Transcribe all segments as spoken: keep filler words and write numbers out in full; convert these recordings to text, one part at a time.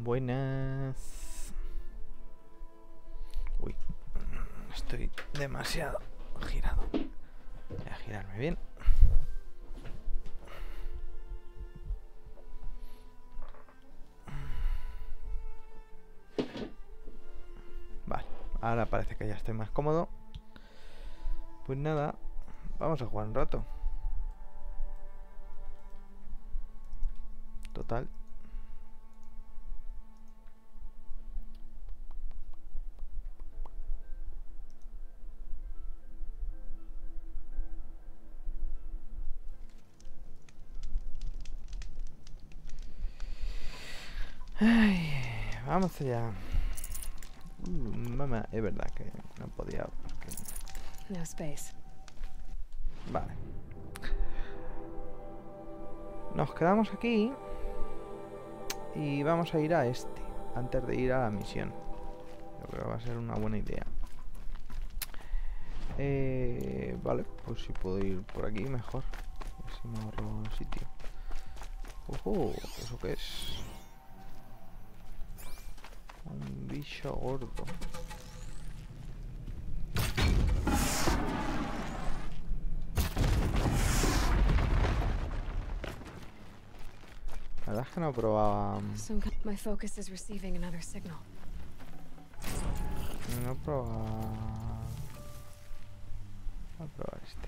Buenas. Uy, estoy demasiado girado. Voy a girarme bien. Vale, ahora parece que ya estoy más cómodo. Pues nada, vamos a jugar un rato. Total. Ay, vamos allá. Uh, mamá, es verdad que no podía porque... No space. Vale. Nos quedamos aquí y vamos a ir a este antes de ir a la misión. Yo creo que va a ser una buena idea. Eh, vale, pues si puedo ir por aquí mejor. A ver si me ahorro el sitio. Ojo, ¿eso qué es? Un bicho gordo. La verdad es que no probaba... Some kind- my focus is receiving another signal. No probaba... Voy a probar este.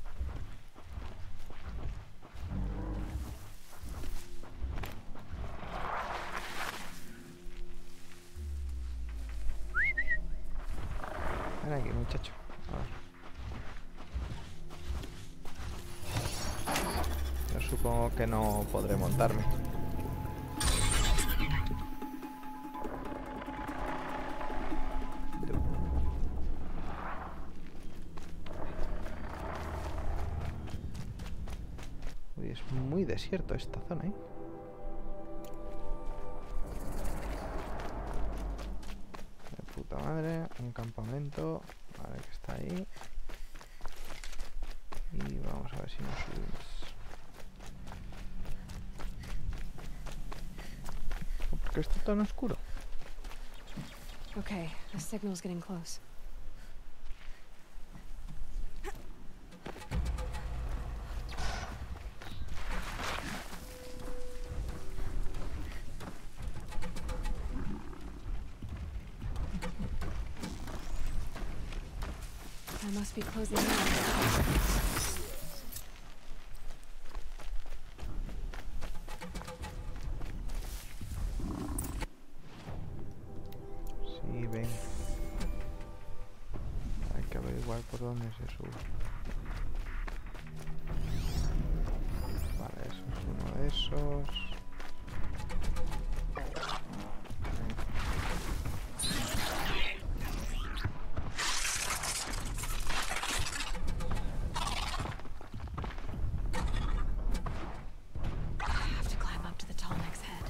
Ven aquí, muchacho. A ver. Yo supongo que no podré montarme. Uy, es muy desierto esta zona, ¿eh? De puta madre, un campamento. Vale, que está ahí. Y vamos a ver si nos subimos. ¿Por qué está tan oscuro? Okay, the signal's getting close. I must be closing in. Sí, ven. Hay que averiguar por dónde se sube. Vale, eso es uno de esos. I have to climb up to the Tallneck's head.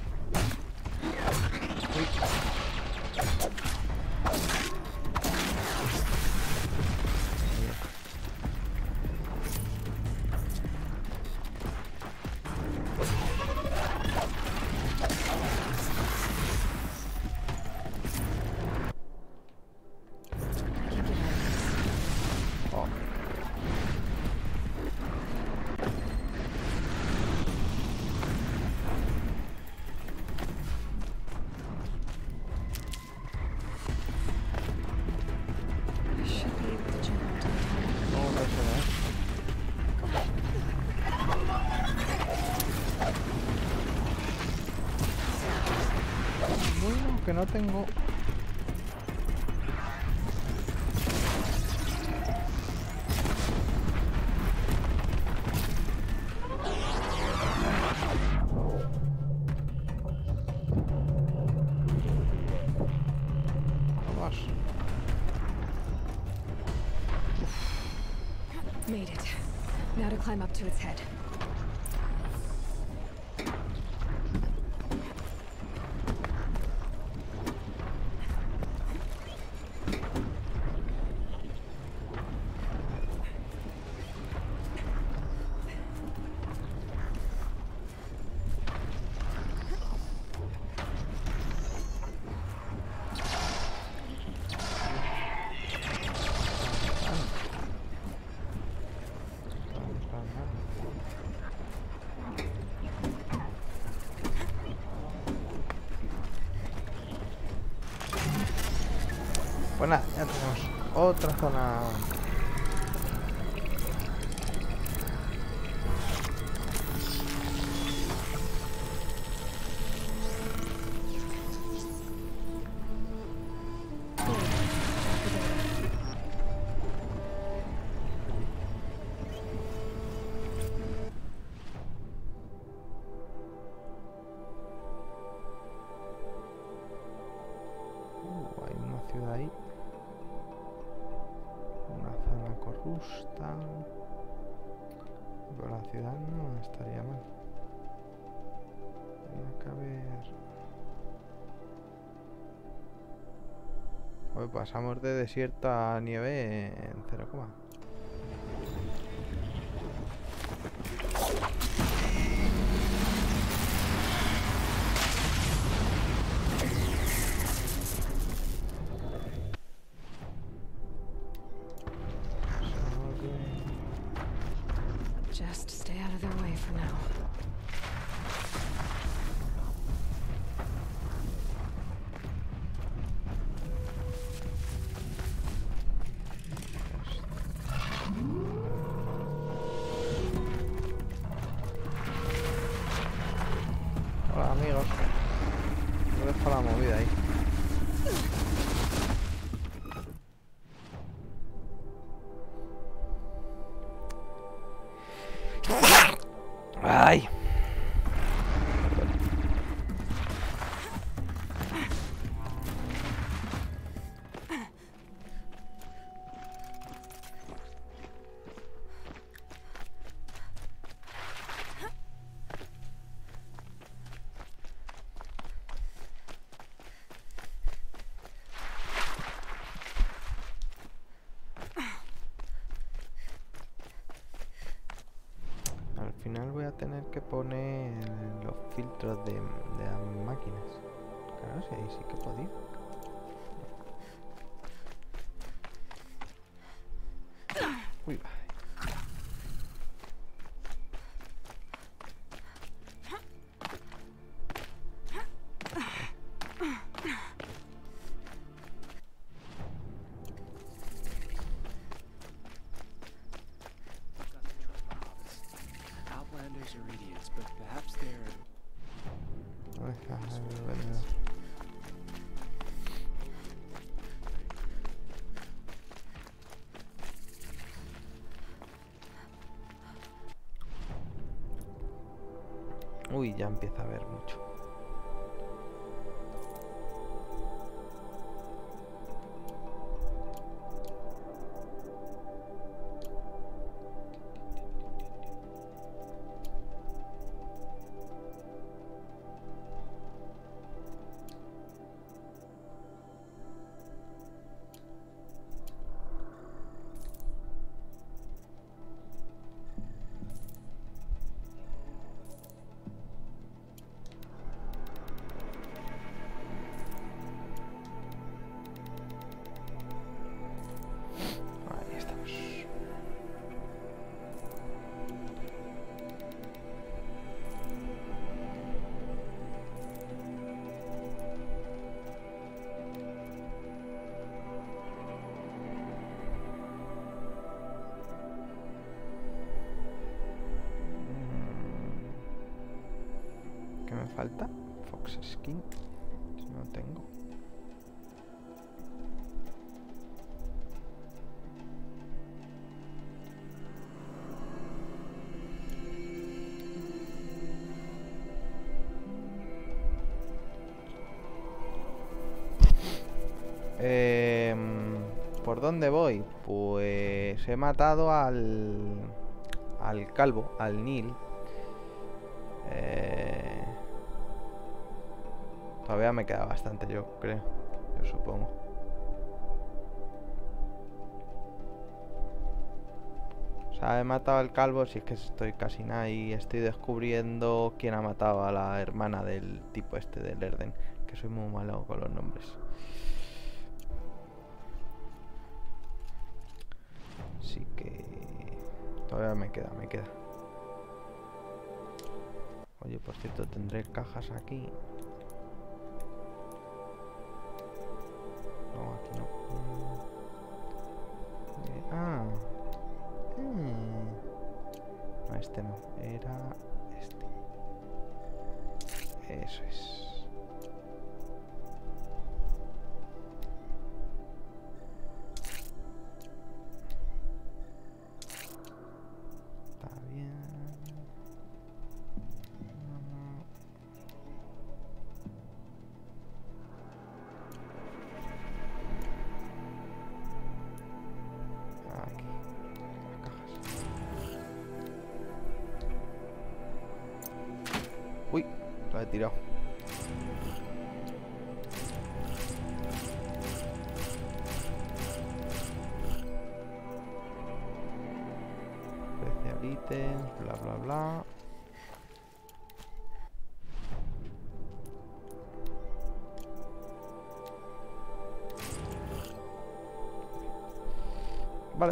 Oh. I should be able to jump up to the Tallneck. No, no sé nada. Bueno, que no tengo... Vamos. Made it. Now to climb up to its head. Pues nada, ya tenemos otra zona. Uh, hay una ciudad ahí. Una zona corrupta. Pero la ciudad no estaría mal. Tiene que haber... Hoy pasamos de desierto a nieve en cero coma. Just stay out of their way for now. Hola amigos. No dejo la movida ahí. ¡Ay! Al final voy a tener que poner los filtros de, de las máquinas. Claro, sí, ahí sí que podía. Uy, va. Outlanders are idiots, but perhaps they're... Ay, ay, el vendedor. Uy, ya empieza a ver mucho. Ahí estamos. ¿Qué me falta? Fox Skin. Si no tengo. Eh, ¿Por dónde voy? Pues he matado al al calvo, al Neil. Eh, todavía me queda bastante, yo creo, yo supongo. O sea, he matado al calvo, si es que estoy casi nada y estoy descubriendo quién ha matado a la hermana del tipo este del Erden, que soy muy malo con los nombres. Así que todavía me queda, me queda. Oye, por cierto, tendré cajas aquí. No, aquí no. Eh, ah. Mm. No, este no. Era este. Eso es. Está bien. Aquí. Las cajas. Uy, lo he tirado. Especial ítem, bla bla bla. Vale.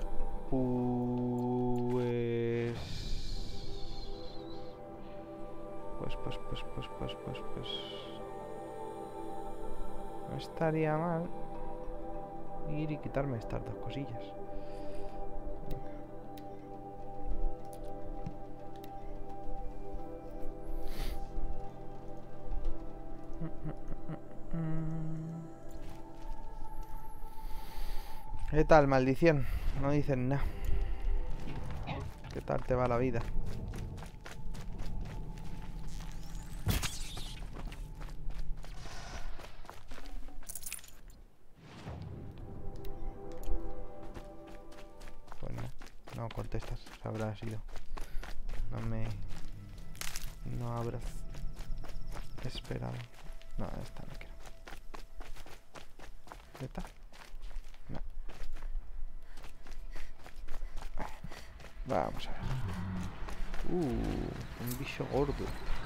Pues... Pues, pues, pues, pues, pues, pues, pues... No estaría mal ir y quitarme estas dos cosillas. ¿Qué tal, maldición? No dicen nada. ¿Qué tal te va la vida? Pues no, no contestas, habrás ido. No me... No habrás esperado. No, esta no quiero. ¿Esta? No. Vamos a ver. Uh, un bicho gordo.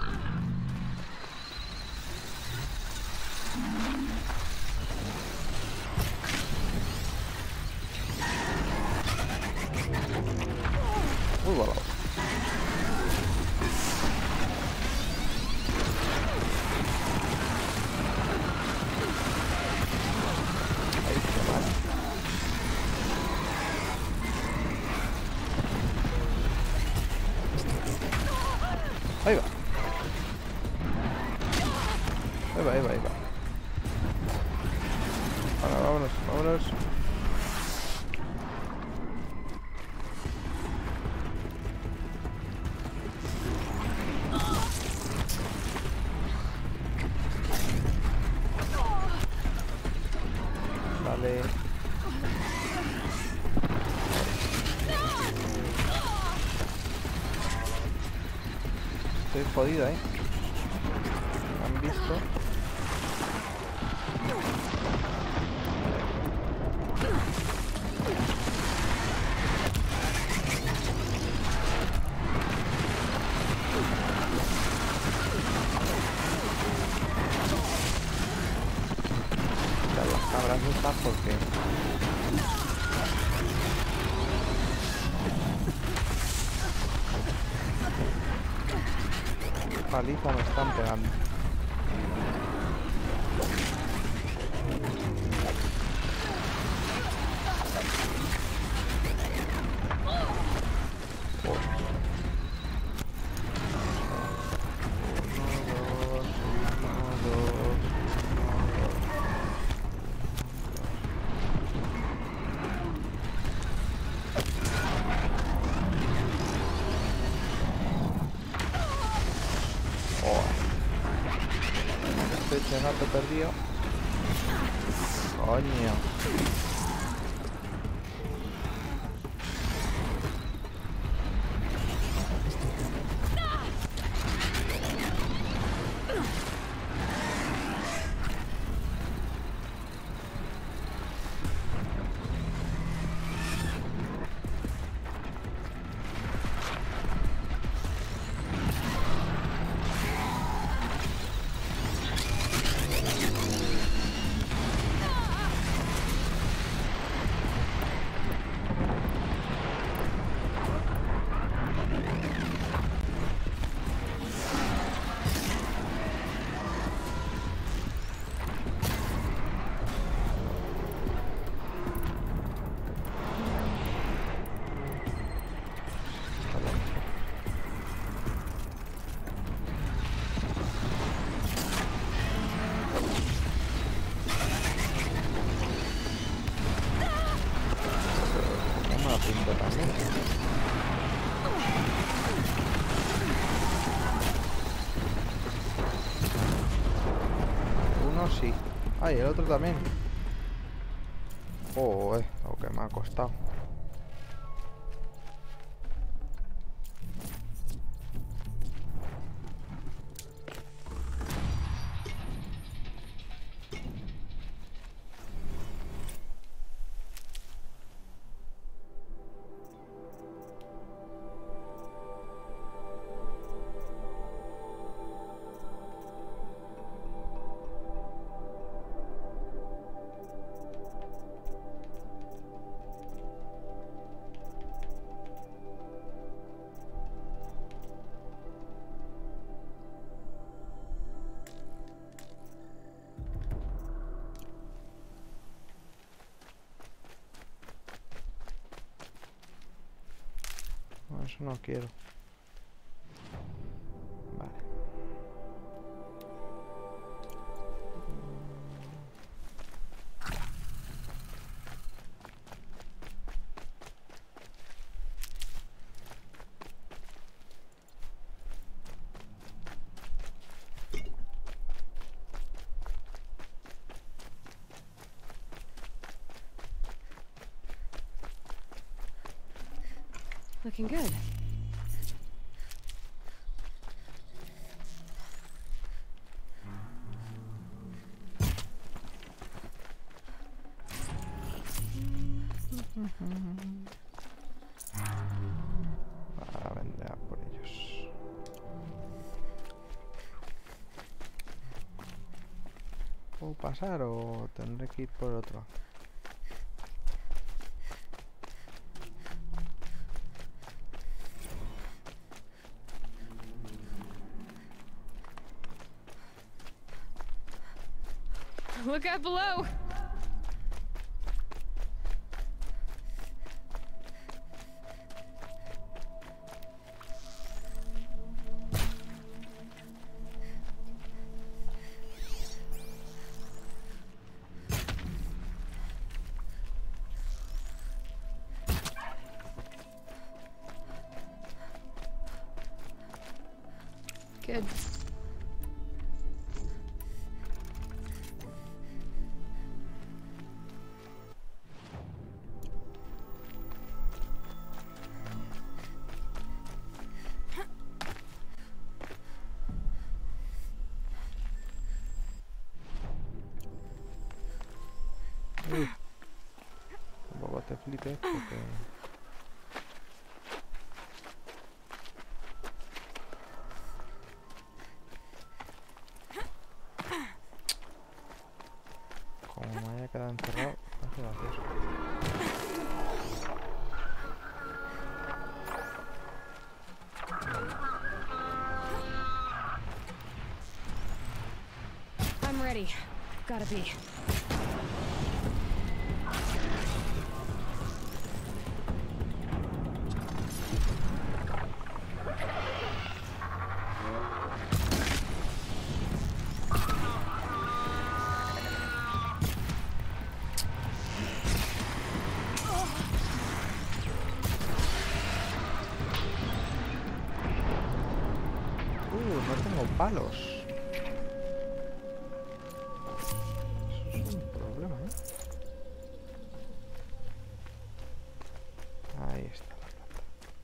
Muy volado. Ahí se va. Ahí va. Ahí va, ahí va, ahí va. Ahora, vámonos, vámonos. Vale. Estoy jodida, ¿eh? ¿Me han visto? Ya las cabras estas porque... Paliza me están pegando. Este gato perdido. Coño. uno sí. Ay, el otro también. Oh, eh, lo que me ha costado. No, eso no quiero. Vale. Looking good. Ahora vendré a por ellos. ¿Puedo pasar o tendré que ir por otro? Look out below! Good. Uy. Tampoco te flipes porque... Como me haya quedado encerrado, no sé gracioso. I'm ready. Gotta be. Uh, no tengo palos. Eso es un problema, ¿eh? Ahí está la plata.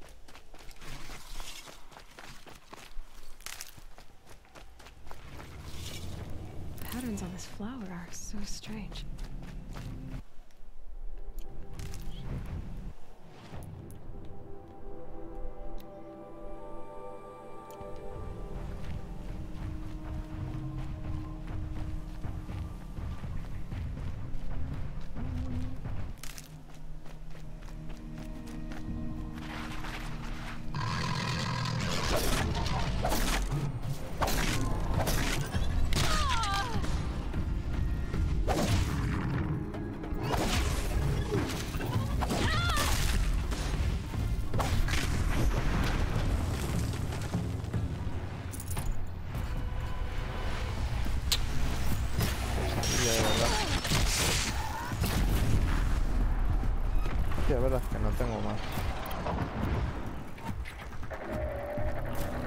Patterns on this flower are so strange. Sí, la verdad es que no tengo más.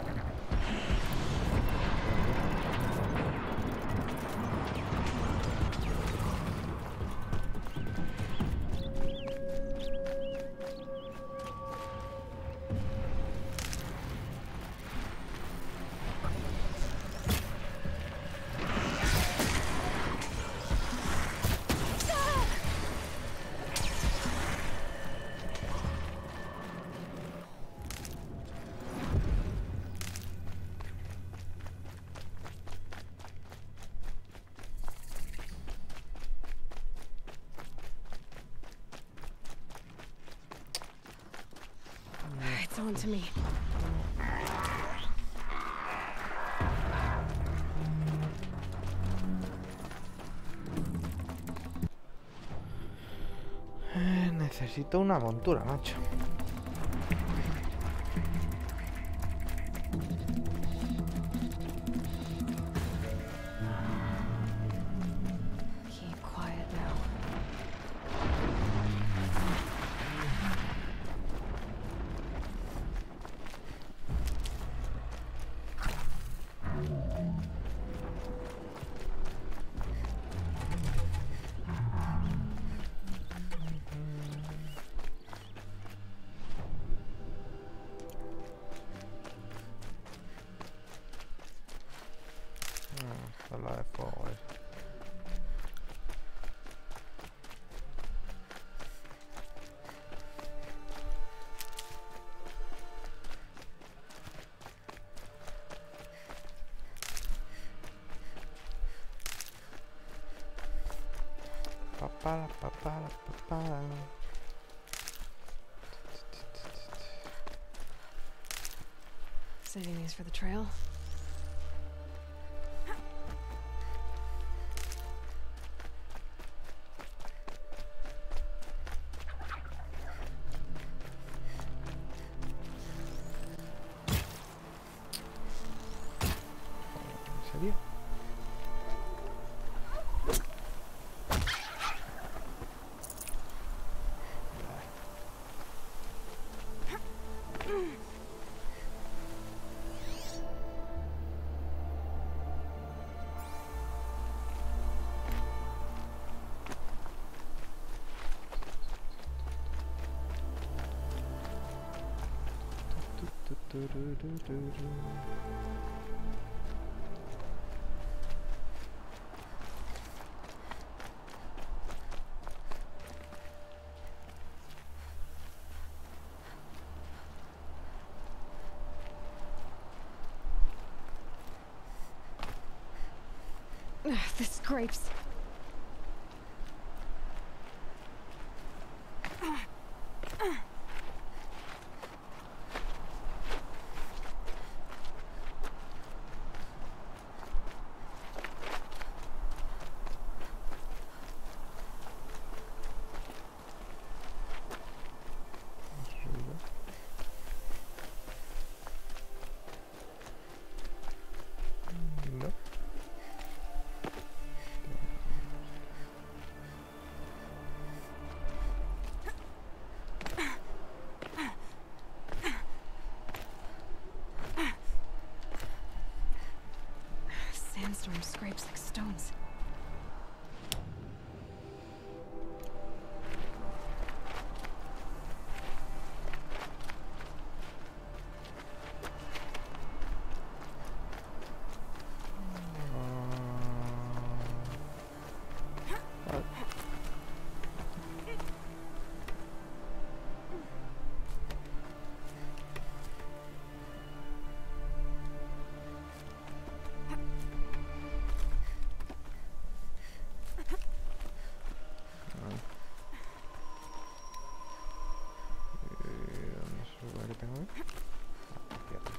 to me. Eh, necesito una montura, macho. Keep quiet now. Ah, la de fuego esa. Papara, papara, papara. Saving these for the trail. ¿En serio? Tu-tu-tu-ru-ru-ru-ru. Ugh, the scrapes. No. Sandstorm scrapes like stones. Ah. Eh, ¿dónde se supone que tengo que ir? Ah, aquí arriba.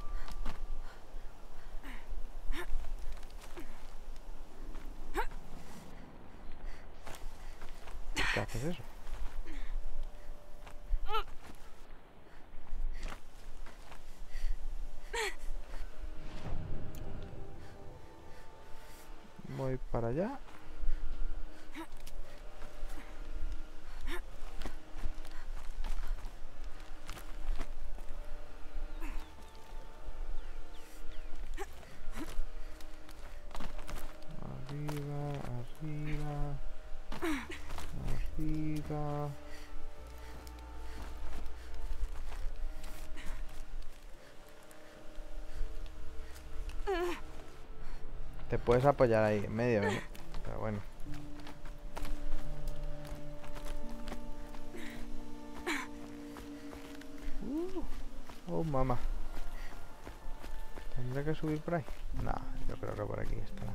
¿Qué haces eso? Voy para allá. Arriba, arriba, arriba. Te puedes apoyar ahí en medio, ¿no? Pero bueno. Uh, oh, mamá. ¿Tendré que subir por ahí? No, yo creo que por aquí estará.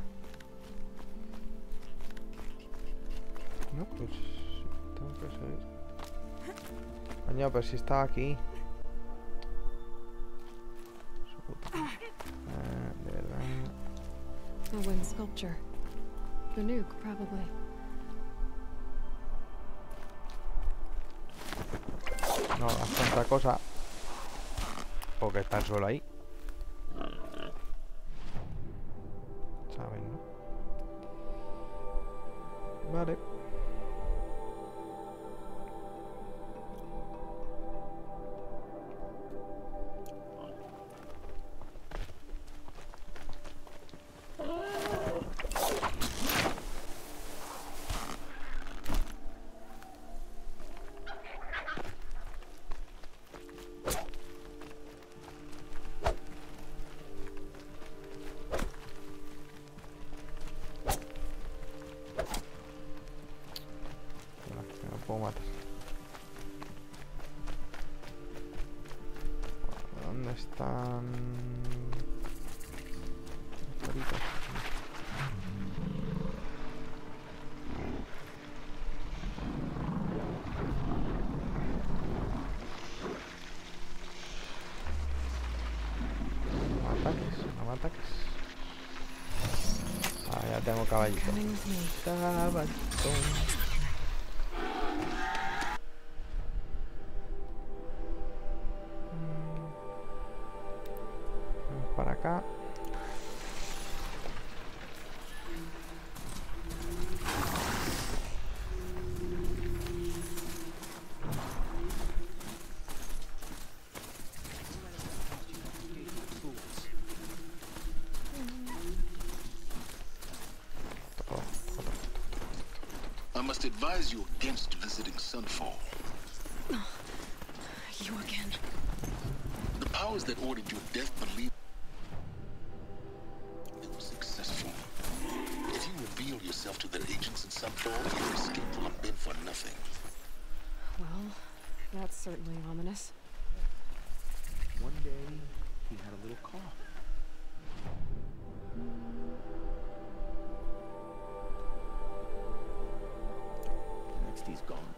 No, pues sí, tengo que subir. Coño, pues si estaba aquí. Ah, de verdad. A wind sculpture. The nuke, probably. No hagas tanta cosa. Porque está el suelo ahí. ¿Saben, no? Vale. Puedo matar. ¿Dónde están? Los toritos. No me ataques, no me ataques. Ah, ya tengo caballito. Coming with me. Caballito. Para acá. I must advise you against visiting Sunfall. You again. The powers that ordered your death believe it was successful. If you reveal yourself to their agents in Sunfall, your escape will have been for nothing. Well, that's certainly ominous. One day, he had a little cough. Next, he's gone.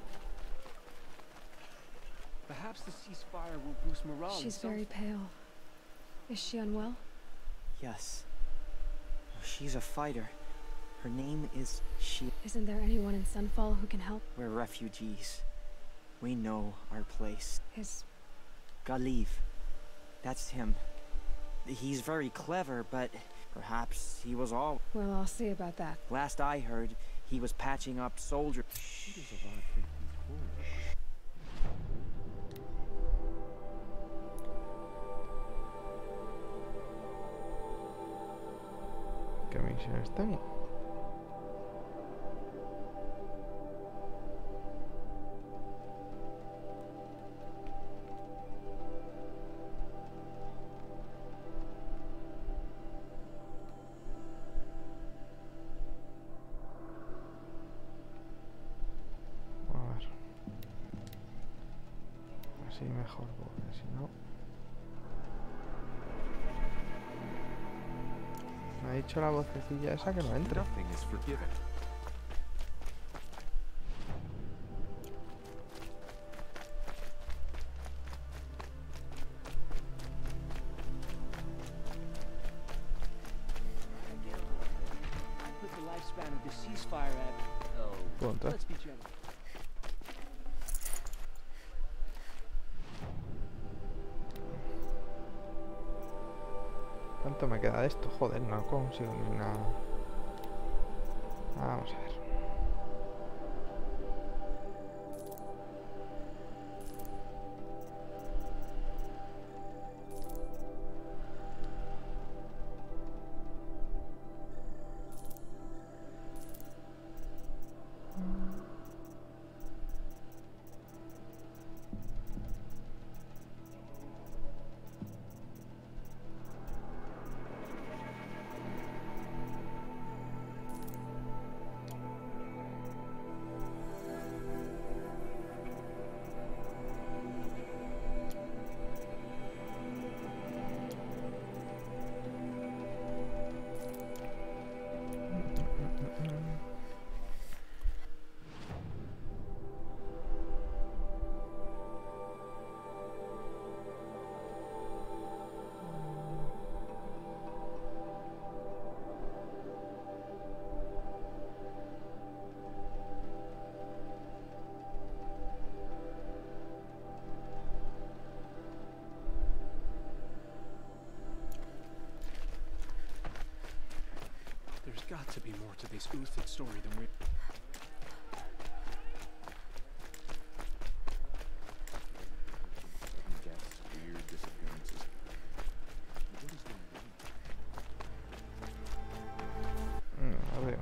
Perhaps the ceasefire will boost morale. in She's some- very pale. Is she unwell? Yes. She's a fighter. Her name is She. Isn't there anyone in Sunfall who can help? We're refugees. We know our place. Is Galiv. That's him. He's very clever, but perhaps he was all. well, I'll see about that. Last I heard, he was patching up soldiers. He does a lot of great things for us. ¿Qué misiones tengo? A ver. Así mejor, porque si no... Me ha dicho la vocecilla esa que no entre. Nothing is forgiven. I put the lifespan of the ceasefire at, oh, Punto. let's be generous. ¿Cuánto me queda de esto? Joder, no consigo ni una... Vamos a ver. got to be more to this Uthid story than we. Deaths, weird disappearances. What is going on? Mm, arriba.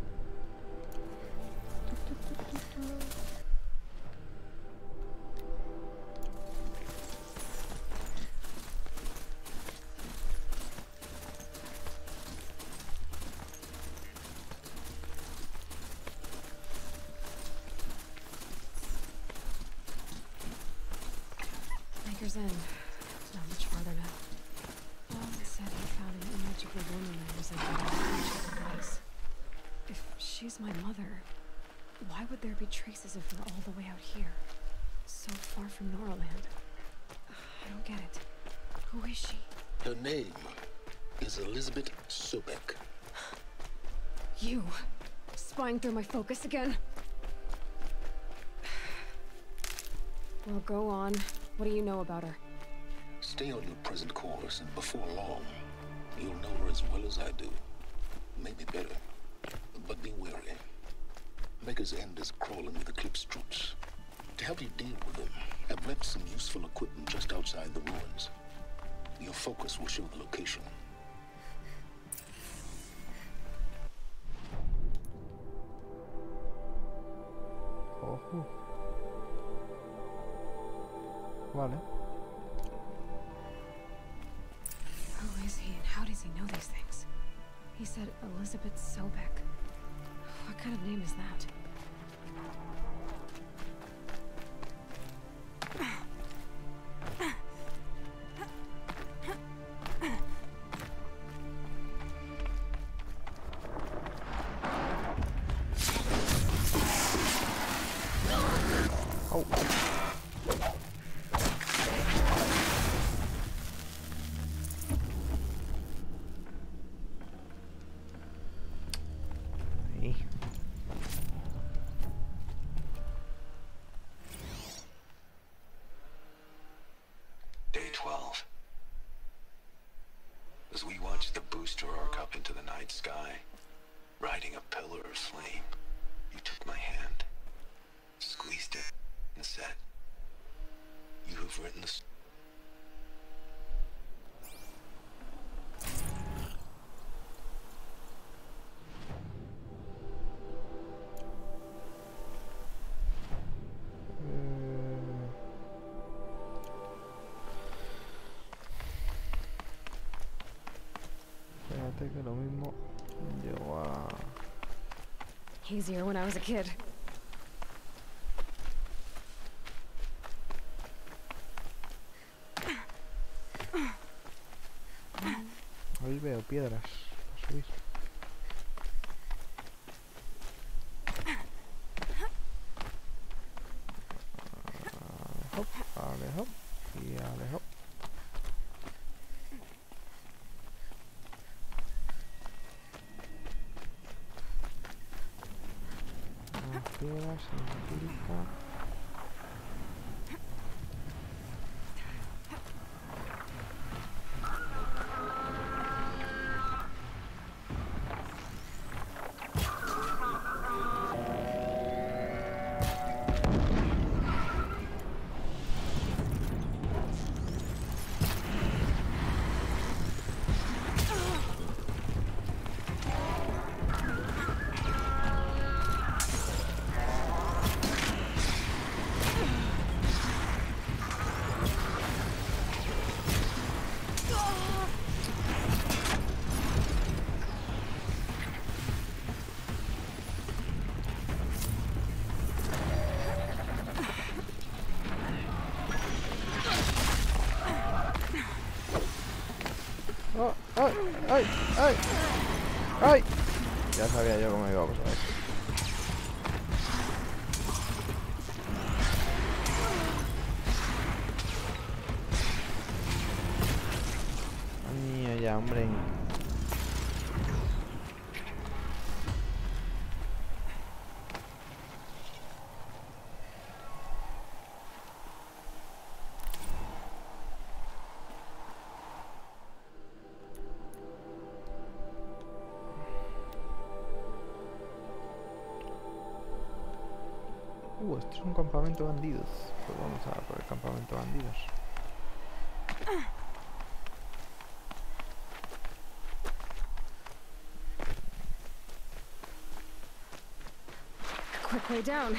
Maker's End. Not much farther now. Long said he found an image of a woman that was identical to his. If she's my mother, why would there be traces of her all the way out here? So far from Noraland. I don't get it. Who is she? Her name is Elizabeth Sobek. You! Spying through my focus again? Well, go on. What do you know about her? Stay on your present course, and before long, you'll know her as well as I do. Maybe better. But be wary. Maker's End is crawling with Eclipse troops. To help you deal with them, I've left some useful equipment just outside the ruins. Your focus will show the location. Ojo. Vale. Who is he and how does he know these things? He said Elizabeth Sobek. What kind of name is that? Oh. Ahí. Day twelve. As we watched the booster arc up into the night sky, riding a pillar of flame, you took my hand, squeezed it, and said, "You have written the s-" Espérate que lo mismo llegó a... Easier when I was a kid. Ahí veo piedras para subir. Ah, hop, vale, hop, y vale, hop. Más piedras, significa... ¡Oh! ¡Ay! ¡Ay! ¡Ay! ¡Ay! Ya sabía yo cómo iba a pasar esto. Ay, ya, hombre. Uh, esto es un campamento de bandidos. Pues vamos a por el campamento de bandidos. Quick way down.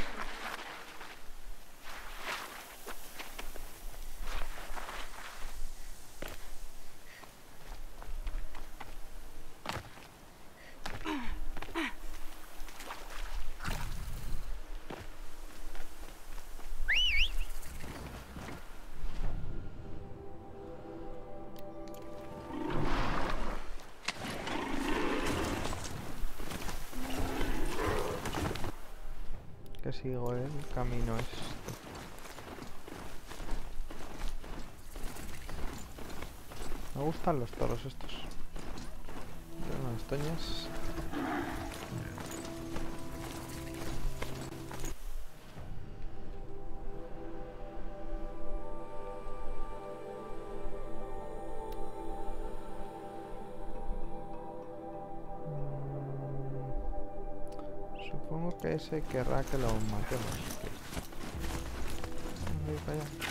Que sigo el camino este. Me gustan los toros estos. Tienen unas toñas. Supongo que ese querrá que lo matemos. Vamos a ir para allá.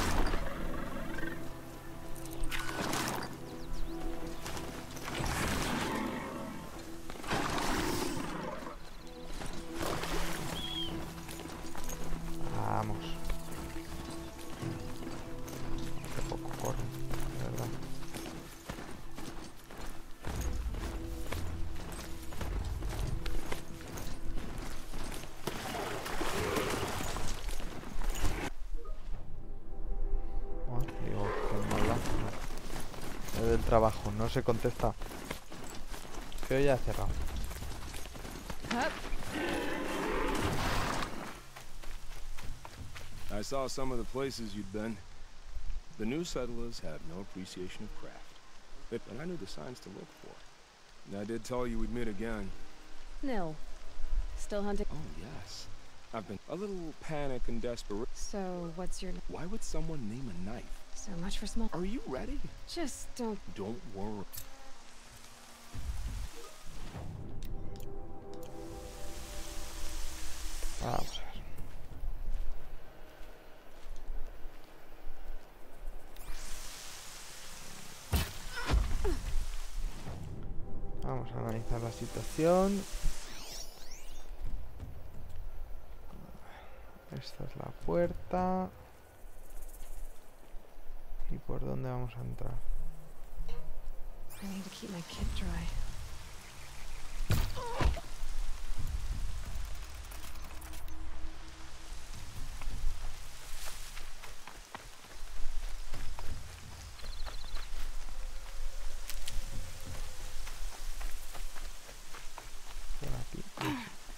Vamos. Qué poco corre, de verdad. Del trabajo, no se contesta. Creo ya ha cerrado. I saw some of the places you'd been. The new settlers have no appreciation of craft, but I knew the signs to look for. And I did tell you we'd meet again. Nil. Still hunting. Oh yes, I've been a little panic and desperate. So, what's your... Why would someone name a knife? So much for small... Are you ready? Just don't... Don't worry. Vamos a ver. Vamos a analizar la situación. Esta es la puerta. ¿Y por dónde vamos a entrar? I need to keep my kit dry. Por aquí.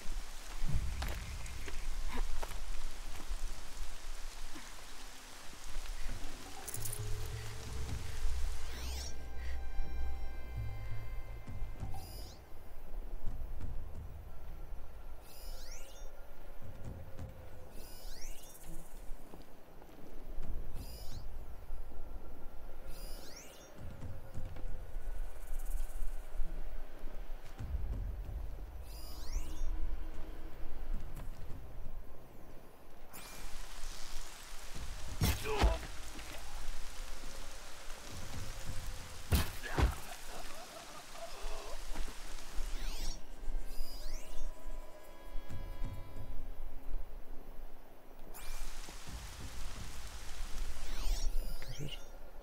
¿Qué es eso?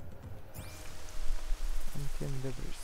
Ancient debris.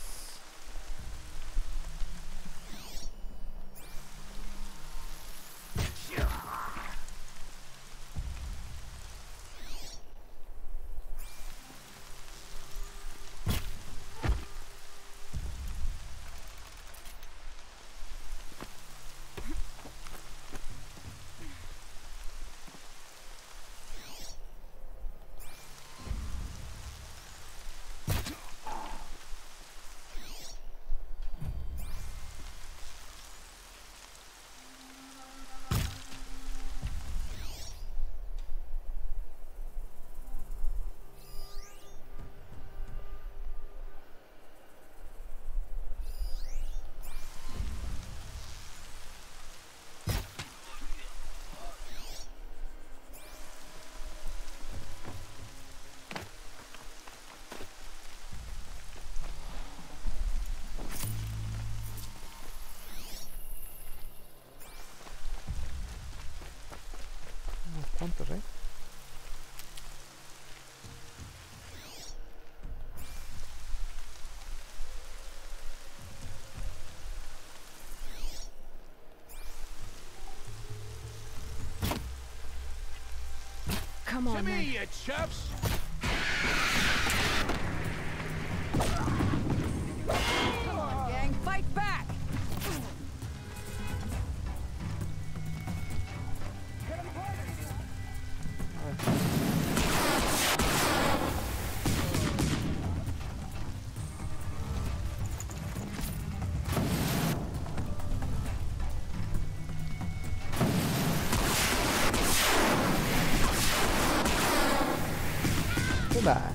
estos, ¿eh? Come on, then. you chaps! Come on, gang, fight back! Hola.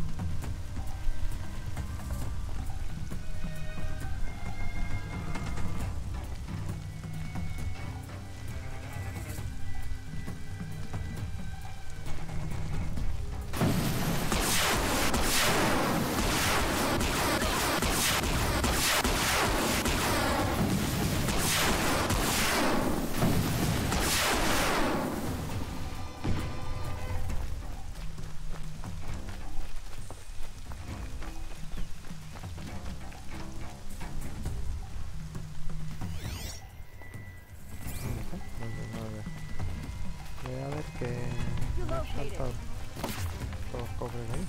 Voy a ver que me han saltado todos los cofres ahí.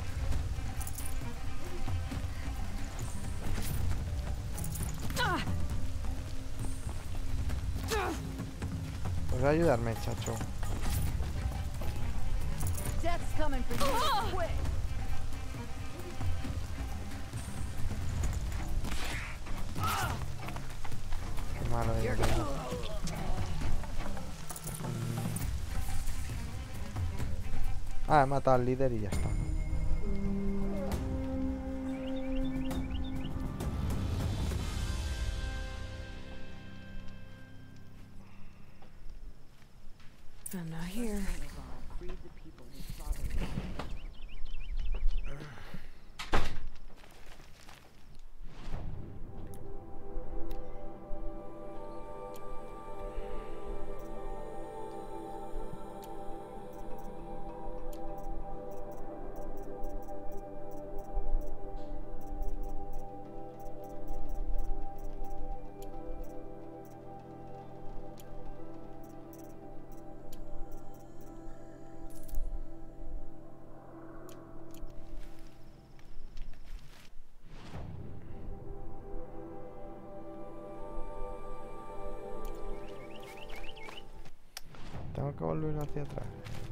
Pues a ayudarme, chacho. Death's coming for you. Quick. Qué malo es. You're ¿Verdad? Ah, he matado al líder y ya está. I'm not here. Tengo que volver hacia atrás.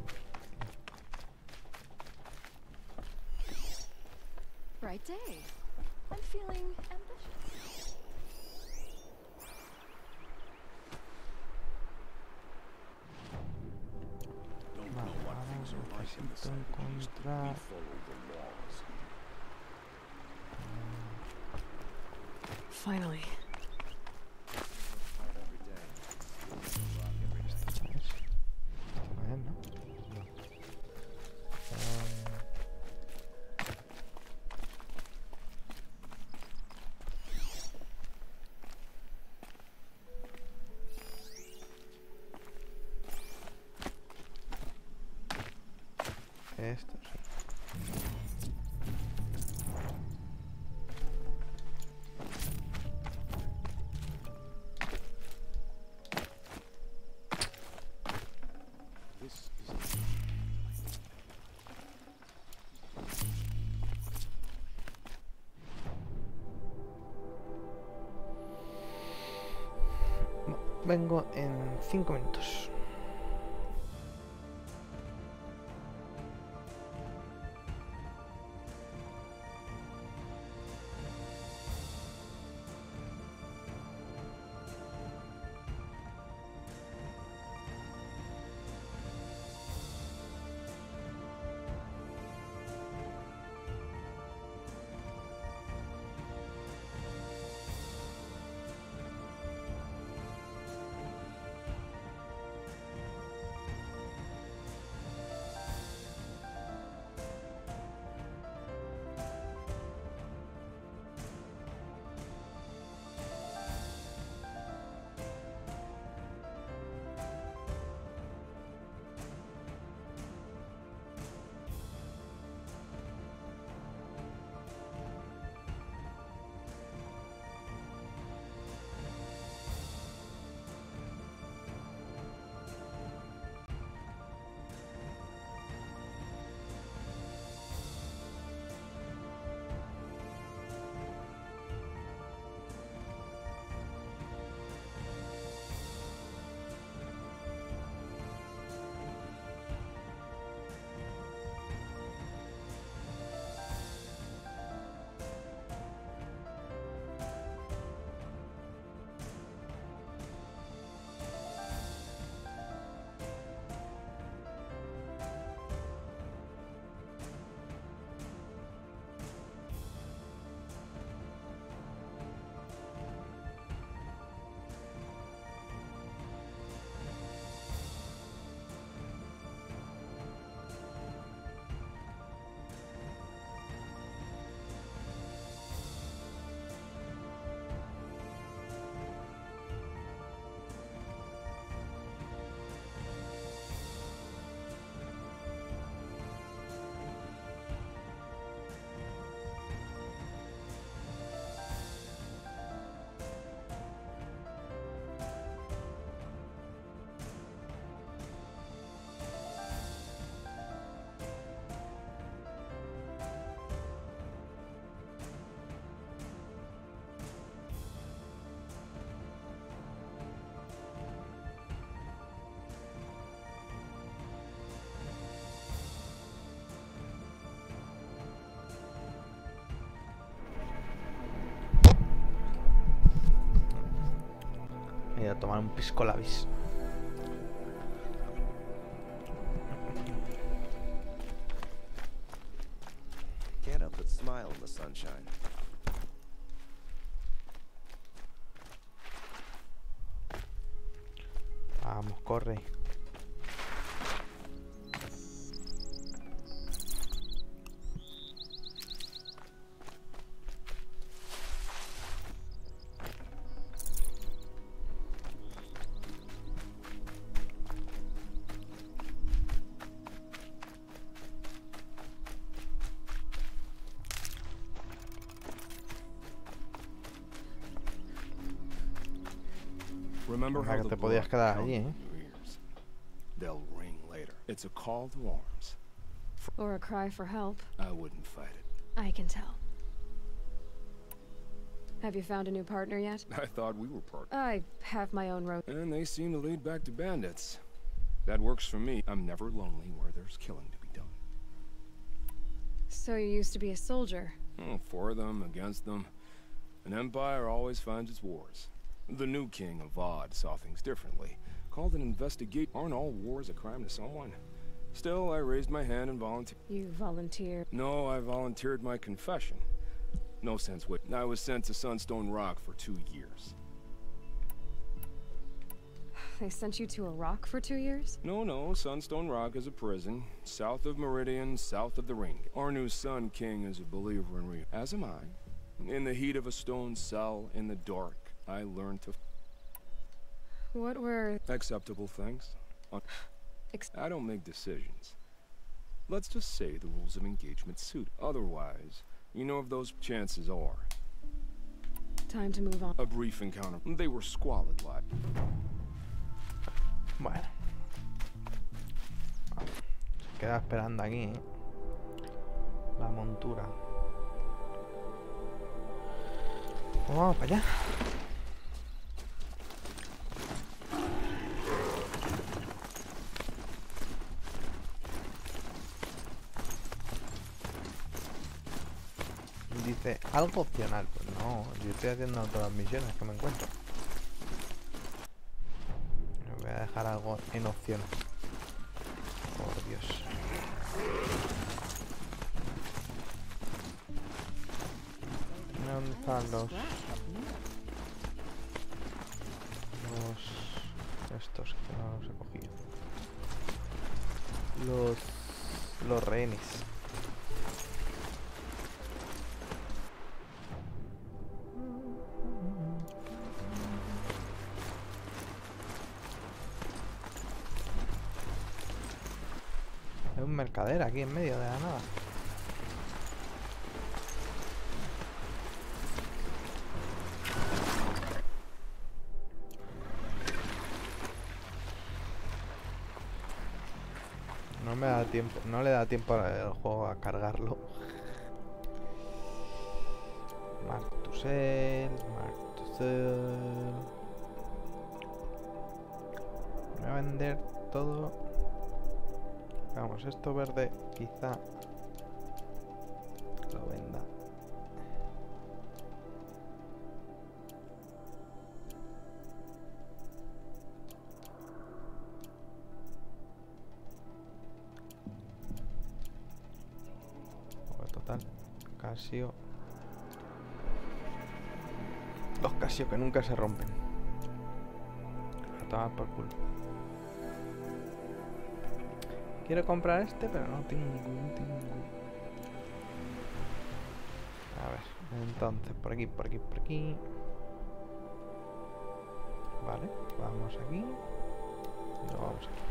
Bright day. I'm feeling ambitious. Vale, ahora necesito encontrar... Finally. Esto no es. Esto no es, ¿no? No. Um, Esto sí. This is Vengo en cinco minutos. a tomar un pisco labis. Can't help but smile in the sunshine. Vamos, corre. Remember Anda, how que the te podías blood quedar pounded allí, in ¿eh? your ears? They'll ring later. It's a call to arms. Or a cry for help. I wouldn't fight it. I can tell. Have you found a new partner yet? I thought we were partners. I have my own road. And they seem to lead back to bandits. That works for me. I'm never lonely where there's killing to be done. So you used to be a soldier. Oh, for them, against them. An empire always finds its wars. The new king of Vod saw things differently. Called an investigate. Aren't all wars a crime to someone? Still, I raised my hand and volunteered. You volunteered. No, I volunteered my confession. No sense wait. I was sent to Sunstone Rock for two years. They sent you to a rock for two years? No, no, Sunstone Rock is a prison, south of Meridian, south of the Ring. Our new Sun King is a believer in re- as am I. In the heat of a stone cell, in the dark, I learned to... What were... acceptable things. Un- Ex I don't make decisions. Let's just say the rules of engagement suit. Otherwise, you know if those chances are. Time to move on. A brief encounter. They were squalid like. Bueno. Se queda esperando aquí, ¿eh? La montura. Pues vamos para allá. Dice algo opcional. Pues no, yo estoy haciendo todas las misiones que me encuentro. Me voy a dejar algo en opción. Por Dios. ¿Dónde están los... los... estos que no los he cogido? Los... los rehenes. Hay un mercader aquí en medio de la nada. No me da tiempo, no le da tiempo al juego a cargarlo. Martusel, Martusel. Voy a vender todo. Vamos, esto verde quizá lo venda. Pues total, Casio. Los Casio que nunca se rompen. A tomar por culo. Quiero comprar este, pero no tengo, no tengo. A ver, entonces, por aquí, por aquí, por aquí. Vale, vamos aquí. Y luego vamos aquí.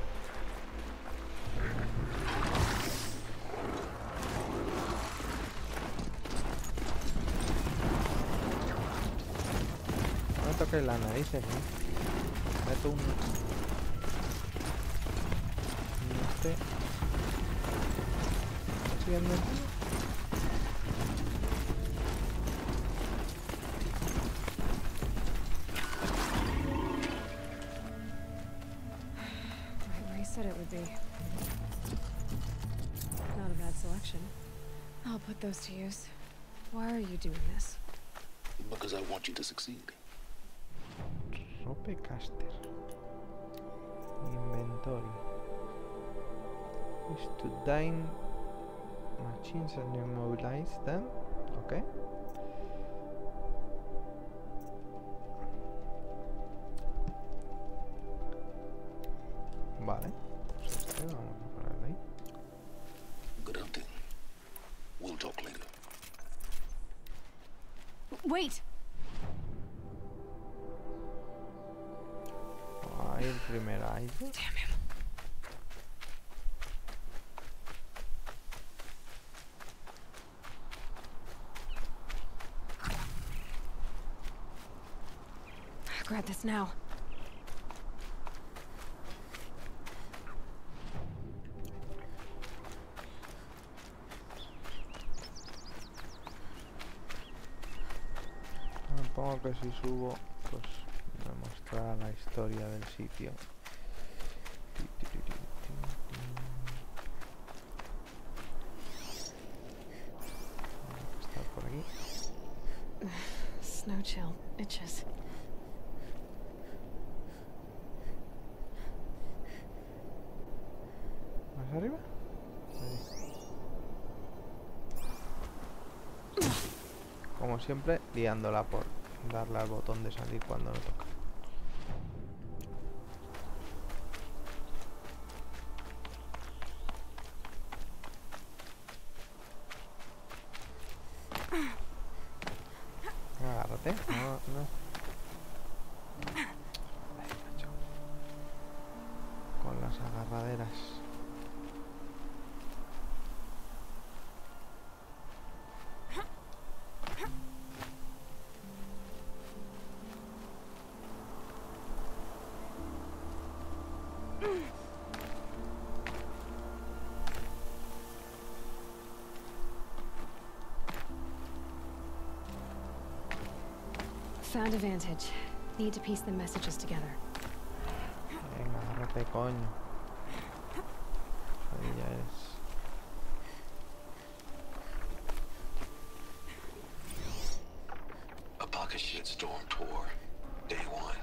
No me toques las narices, ¿eh? Meto un... este... ¿Estás siguiendo el tío? Right where he said it would be. Not a bad selection. I'll put those to use. Why are you doing this? Because I want you to succeed. Ropecaster. Inventory. Is to dine machines and immobilize them. Ok. Vale. Pues este vamos a ponerlo ahí. Good hunting. We'll talk later. Wait! Ahí el primer aire. Damn him. Grab this now. Supongo que si subo, pues me mostrará la historia del sitio. Está por aquí. Snow chill. Itches. ¿Más arriba? Ahí. Como siempre, liándola por darle al botón de salir cuando no toca. Agárrate. No, no. Ay, macho. Con las agarraderas. Found a vantage. Need to piece the messages together. Venga, agárrate, coño. Ahí ya es. A pocket shitstorm tour. Day one.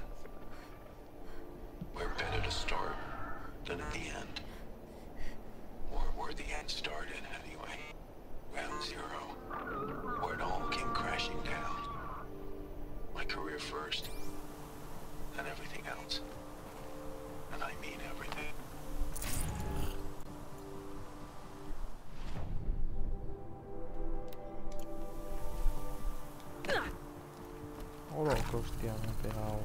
Where better to start than at the end? Or where the end started, anyway. Ground zero. Where it all came crashing down. My career first. And everything else. And I mean everything. Hola, que hostia, me he pegado.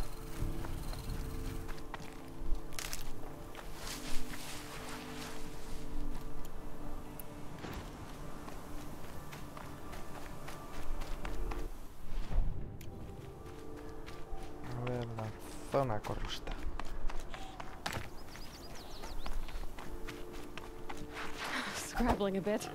A ver, la zona corrupta. Scrabbling a bit.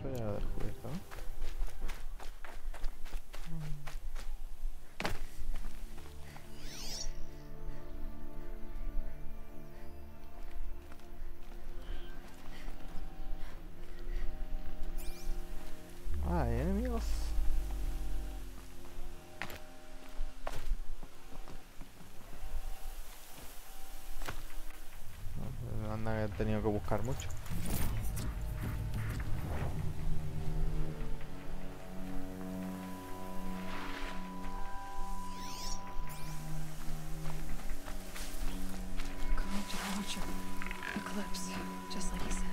Eso ya lo he descubierto, ¿no? Ah, hay enemigos. No, pues anda que he tenido que buscar mucho. Corrupted Watcher. Eclipse, just like he said.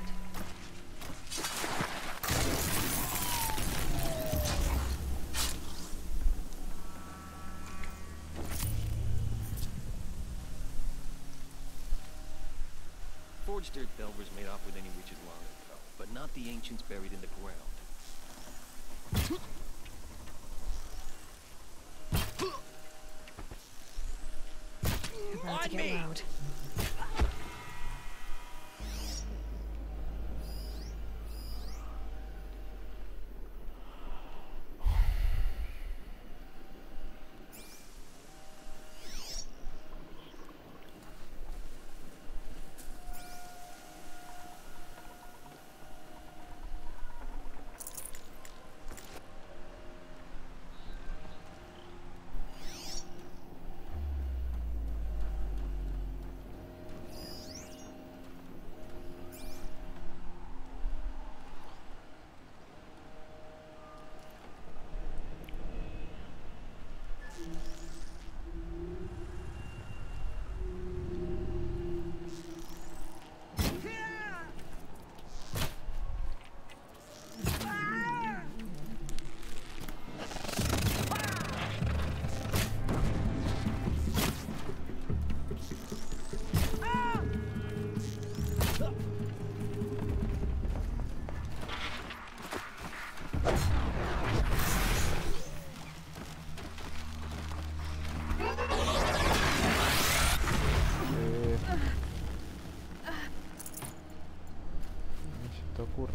Forged Dirt Delvers made off with any witches long ago, but not the ancients buried in the ground. About to get loud. Te ocurre.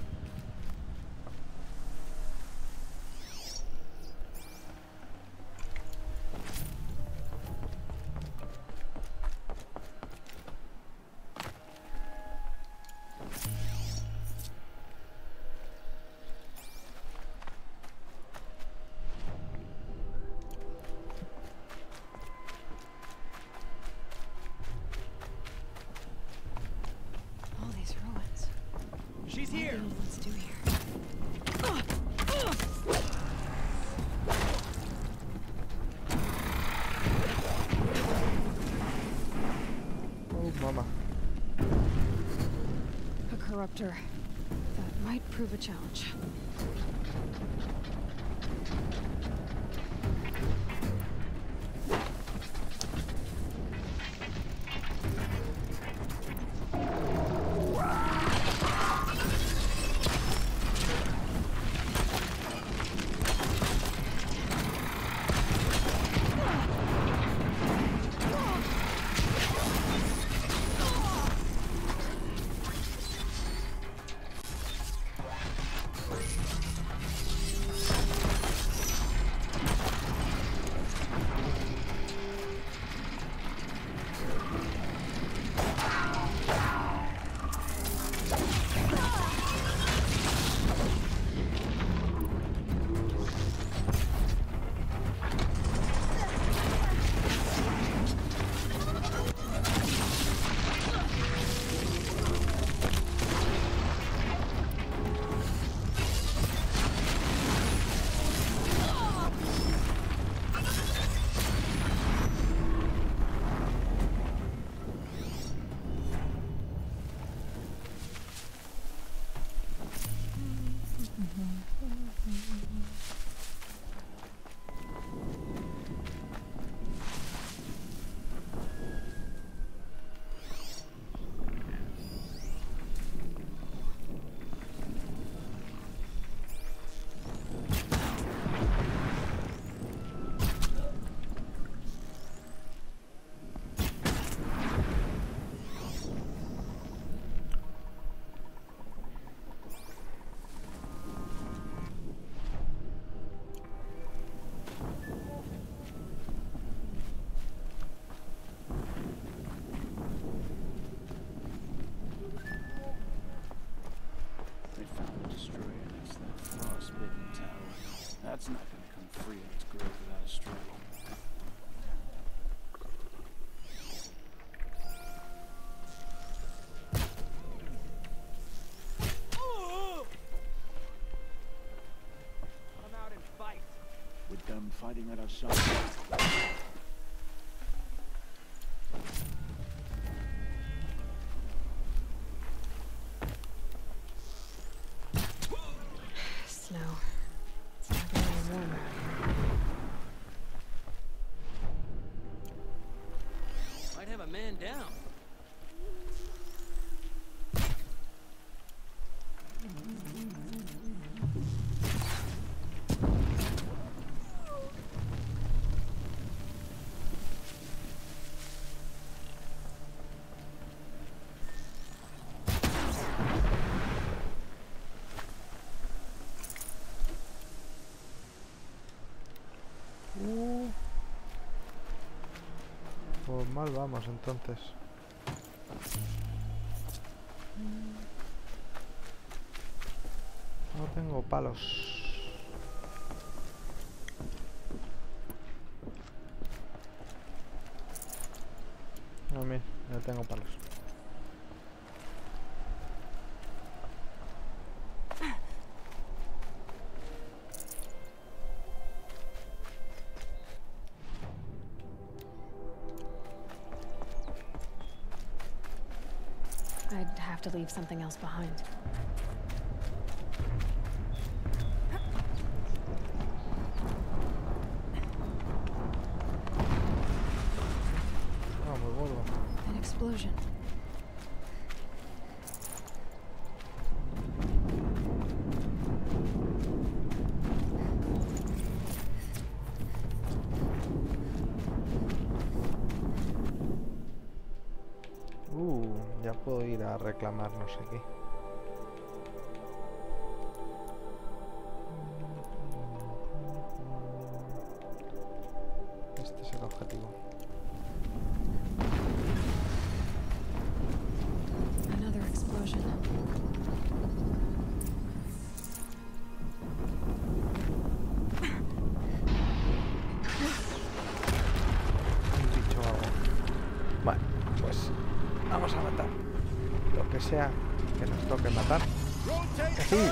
All these ruins. She's What here! do anyone's do here? Oh, mama. A corruptor. That might prove a challenge. fighting at our side. Snow. It's not getting any warmer. Might have a man down. Uh. Pues mal vamos entonces. No tengo palos. No, mira, no tengo palos. I'd have to leave something else behind. Ah, muy gordo. An explosion. Uh, ya puedo ir a reclamarnos aquí. Este es el objetivo. Another explosion. Un bicho o algo. Bueno, pues vamos a matar lo que sea que nos toque matar. ¡Que sí!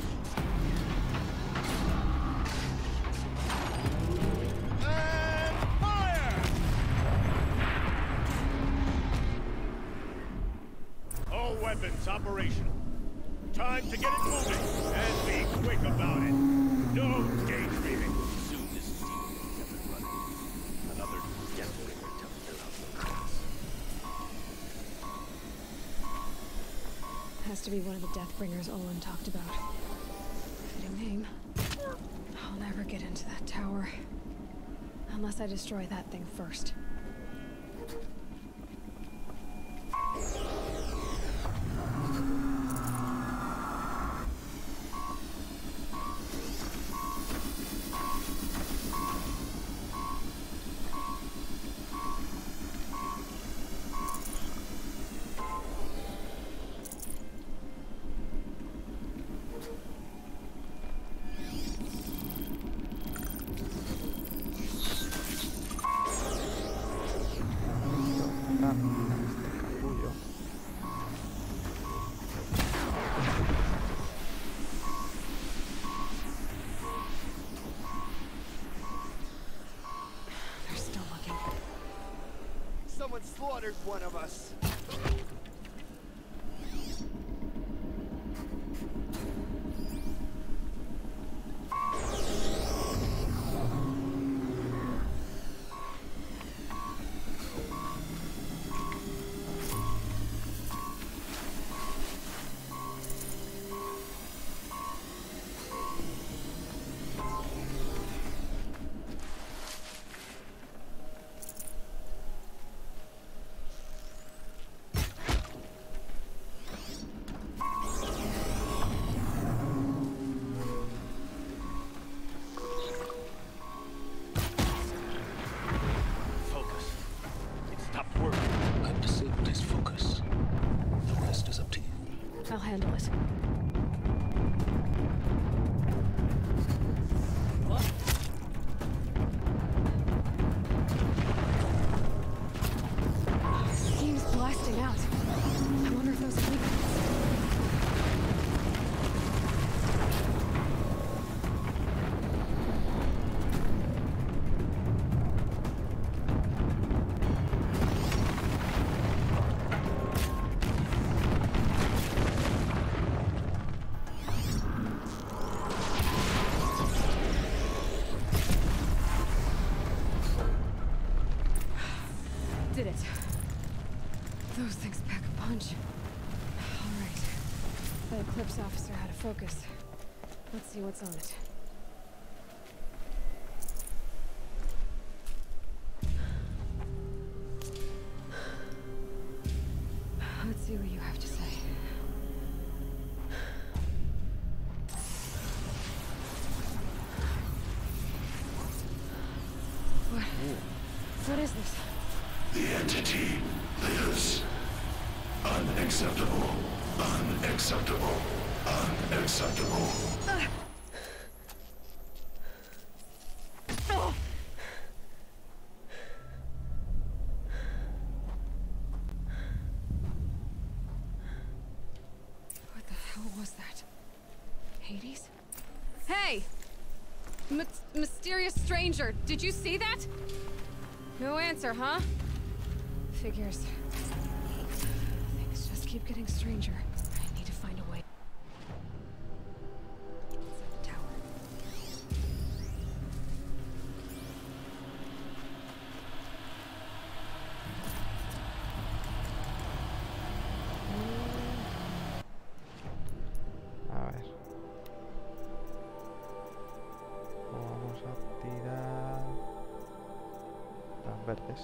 All weapons operational. Time to get it moving and be quick about it. No daydreaming. Soon this steam will be up and running. Another Deathbringer to fill out the ranks. Has to be one of the Deathbringers Olin talked about. Fitting name. I'll never get into that tower. Unless I destroy that thing first. They're still looking. Someone slaughtered one of us. I'll handle it. Steam's blasting out. I wonder if those are This officer had a focus. Let's see what's on it. Let's see what you have to say. What? What is this? The entity lives. Unacceptable. Unacceptable. Unacceptable. Uh. Oh. What the hell was that? Hades? Hey! M mysterious stranger, did you see that? No answer, huh? Figures. Things just keep getting stranger. I need to find a way. It's at the tower. A ver. Vamos a tirar las verdes.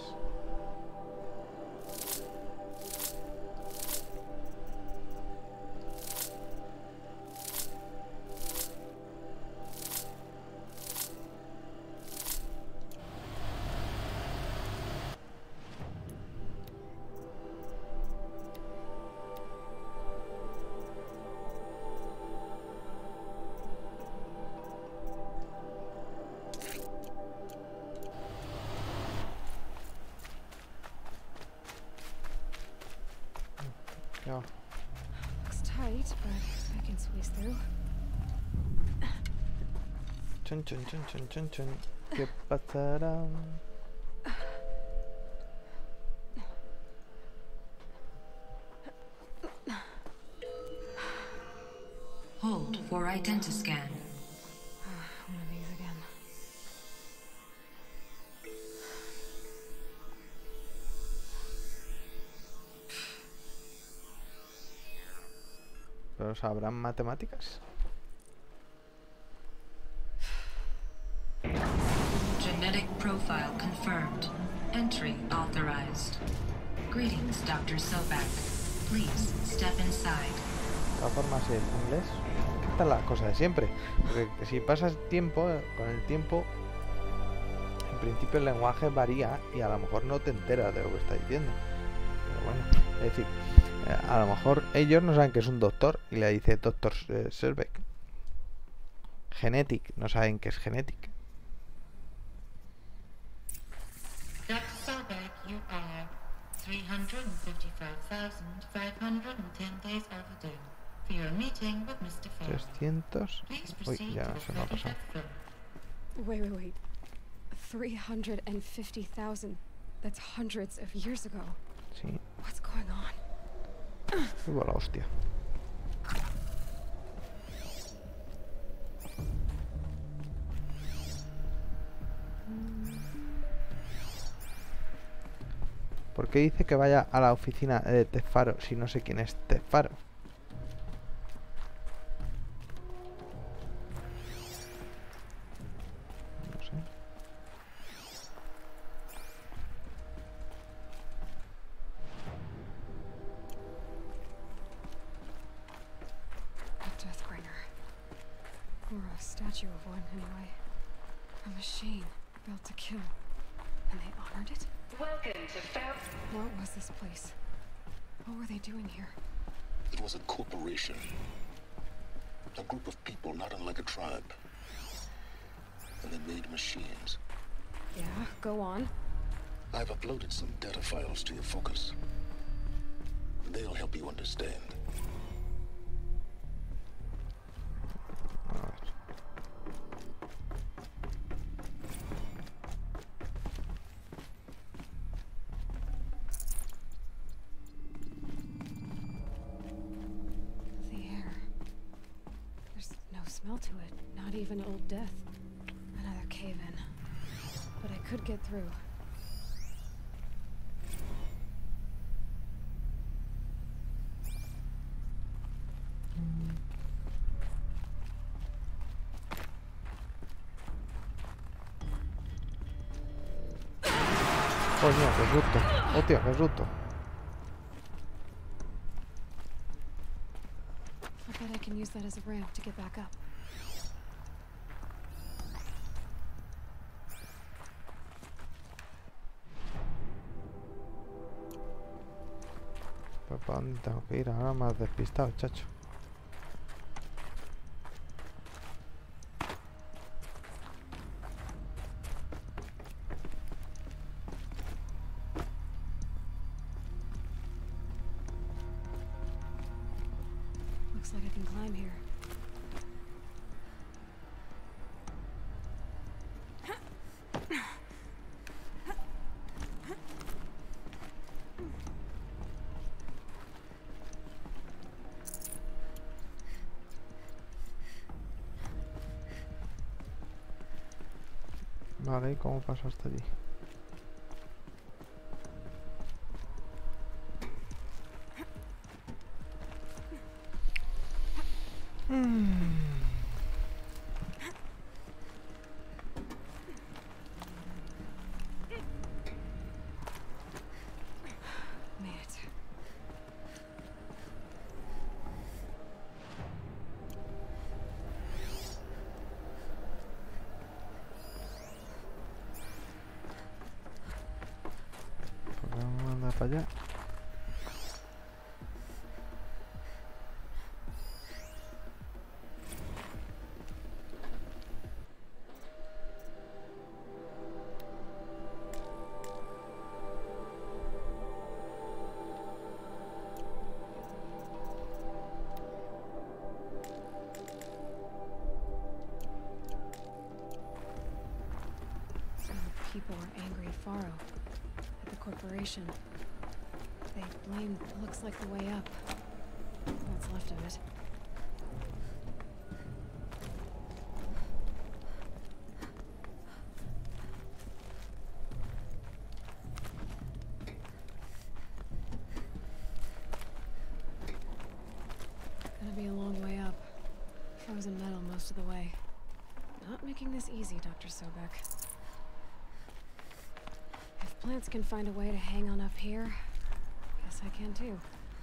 No. Looks tight, but I can squeeze through. Chun chun chun chun chun chun. ¿Qué pasará? Hold for identiscan. One of these again. ¿Pero sabrán matemáticas? Genetic profile confirmed. Entry authorized. Greetings, Doctor Sobek. Please step inside. De todas formas, el inglés, esta es la cosa de siempre. Porque si pasas tiempo, con el tiempo, en principio el lenguaje varía y a lo mejor no te enteras de lo que está diciendo. Pero bueno, es decir, a lo mejor ellos no saben que es un doctor y le dice doctor eh, Sobek. Genetic, no saben que es genetic. doctor Sobek, you are three hundred fifty-five thousand five hundred ten days overdue for your meeting with Mister Ford. trescientos. Please Uy, proceed ya to the se me ha pasado. floor. Wait, wait, wait. three hundred fifty thousand. That's hundreds of years ago. Sí. What's going on? Uy, la hostia. ¿Por qué dice que vaya a la oficina de Tefaro si no sé quién es Tefaro? No sé. A Deathbringer. Or a statue of one, anyway. A machine built to kill. And they honored it? Welcome to Fair. What was this place? What were they doing here? It was a corporation. A group of people not unlike a tribe. And they made machines. Yeah, go on. I've uploaded some data files to your focus. They'll help you understand. Smell to it. Not even Old Death. Another cave-in. But I could get through. Coño, qué susto. Hostia, qué susto. I bet I can use that as a ramp to get back up. Pues para dónde tengo que ir, ahora más despistado, chacho. Looks like I can climb here. Vale, ¿y cómo paso hasta allí? Made it. ¿Por qué no me manda para allá? People were angry at Faro, at the corporation. They blamed what looks like the way up. What's left of it. Gonna be a long way up. Frozen metal most of the way. Not making this easy, Doctor Sobek. If plants can find a way to hang on up here, guess I can too.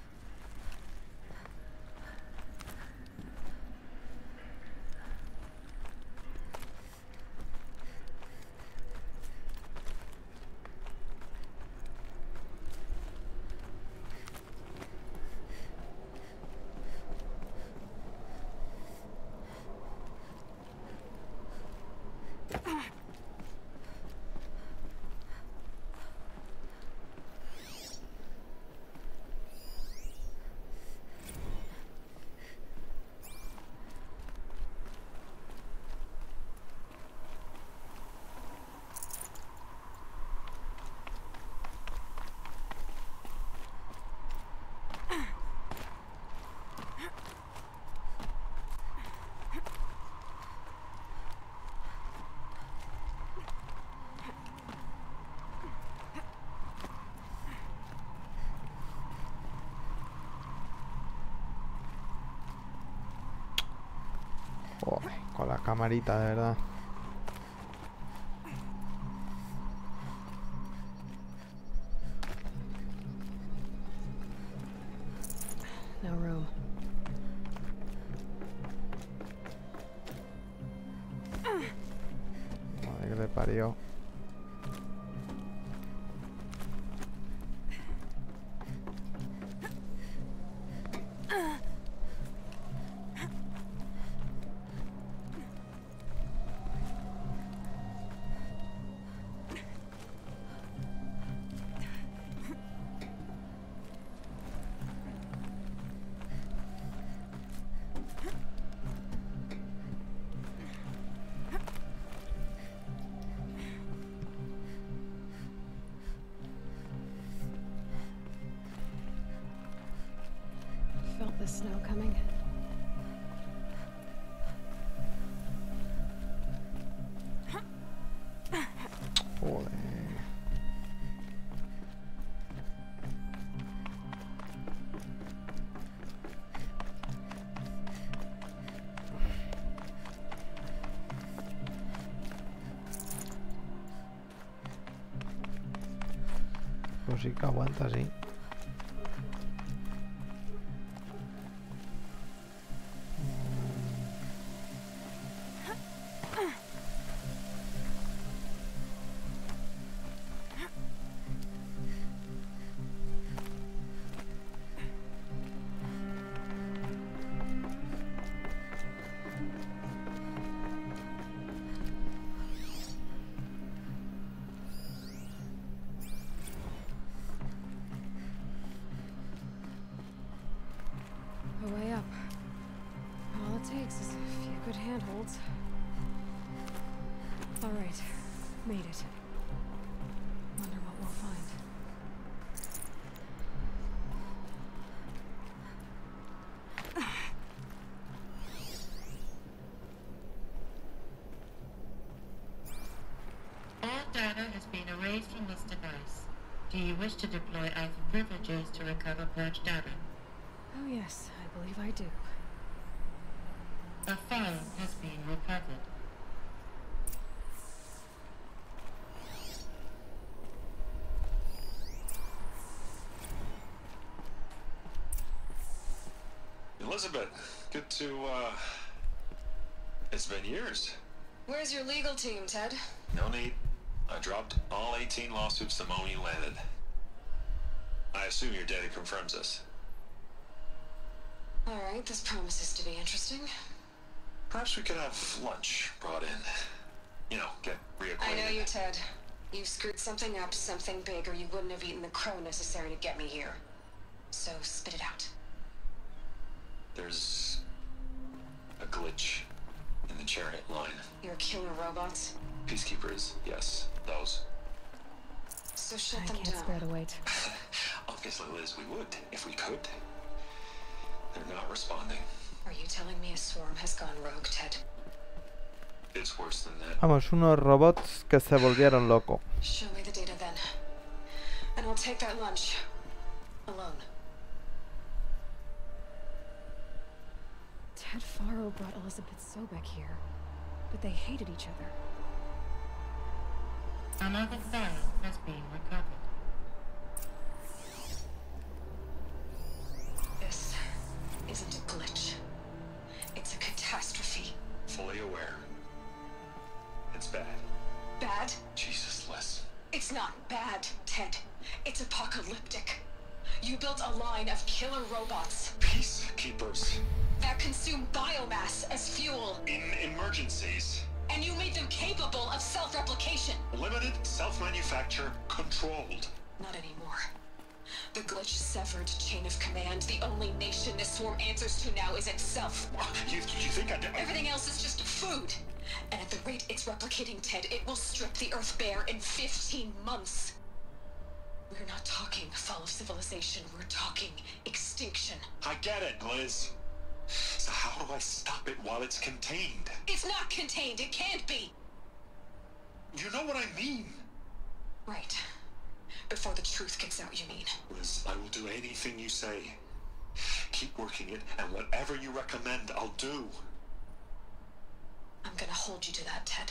Joder, con la camarita, de verdad. No room. Madre que le parió. Pues sí que aguanta, sí. A way up. All it takes is a few good handholds. All right, made it. Wonder what we'll find. All data has been erased from this device. Do you wish to deploy Alpha privileges to recover purged data? Oh yes, I believe I do. A file has been recovered. Elizabeth, good to, uh... It's been years. Where's your legal team, Ted? No need. I dropped all eighteen lawsuits the moment you landed. I assume your data confirms this. All right, this promises to be interesting. Perhaps we could have lunch brought in. You know, get reacquainted. I know you, Ted. You screwed something up, something big, or you wouldn't have eaten the crow necessary to get me here. So spit it out. There's a glitch in the chariot line. Your killer robots? Peacekeepers, yes, those. So shut I them can't down. spare the wait. Obviously, Liz, we would, if we could. They're not responding. Are you telling me a swarm has gone rogue, Ted? It's worse than that. Vamos, unos robots que se volvieron loco. Show me the data then. And I'll take that lunch. Alone. Ted Faro brought Elizabeth Sobek here, but they hated each other. Another file has been recovered. This isn't a glitch. It's a catastrophe. Fully aware. It's bad. Bad? Jesus, Liz. It's not bad, Ted. It's apocalyptic. You built a line of killer robots. Peacekeepers. That consume biomass as fuel. In emergencies. And you made them capable of self-replication. Limited, self-manufacture, controlled. Not anymore. The glitch severed chain of command. The only nation this swarm answers to now is itself. You, you think I... Everything else is just food. And at the rate it's replicating, Ted, it will strip the Earth bare in fifteen months. We're not talking fall of civilization. We're talking extinction. I get it, Liz. So how do I stop it while it's contained? It's not contained. It can't be. You know what I mean. Right. Before the truth gets out, you mean? Liz, I will do anything you say. Keep working it, and whatever you recommend, I'll do. I'm gonna hold you to that, Ted.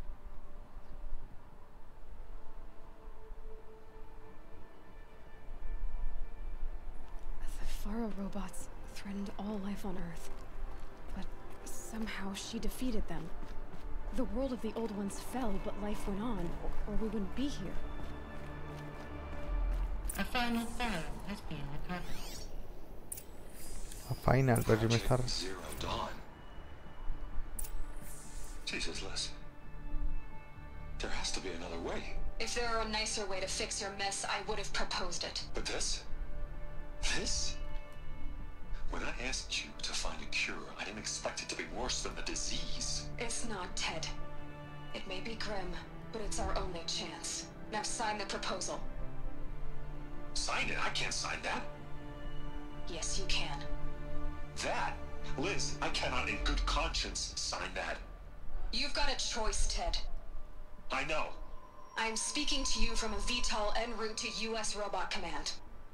The Faro robots threatened all life on Earth. But somehow she defeated them. The world of the old ones fell, but life went on, or, or we wouldn't be here. A final file has been recovered. A final, pero si me está... Zero Dawn. Jesus, Liz. There has to be another way. If there were a nicer way to fix your mess, I would have proposed it. But this? This? When I asked you to find a cure, I didn't expect it to be worse than the disease. It's not, Ted. It may be grim, but it's our only chance. Now sign the proposal. Sign it? I can't sign that. Yes, you can. That? Liz, I cannot in good conscience sign that. You've got a choice, Ted. I know. I'm speaking to you from a V TOL en route to U S Robot Command.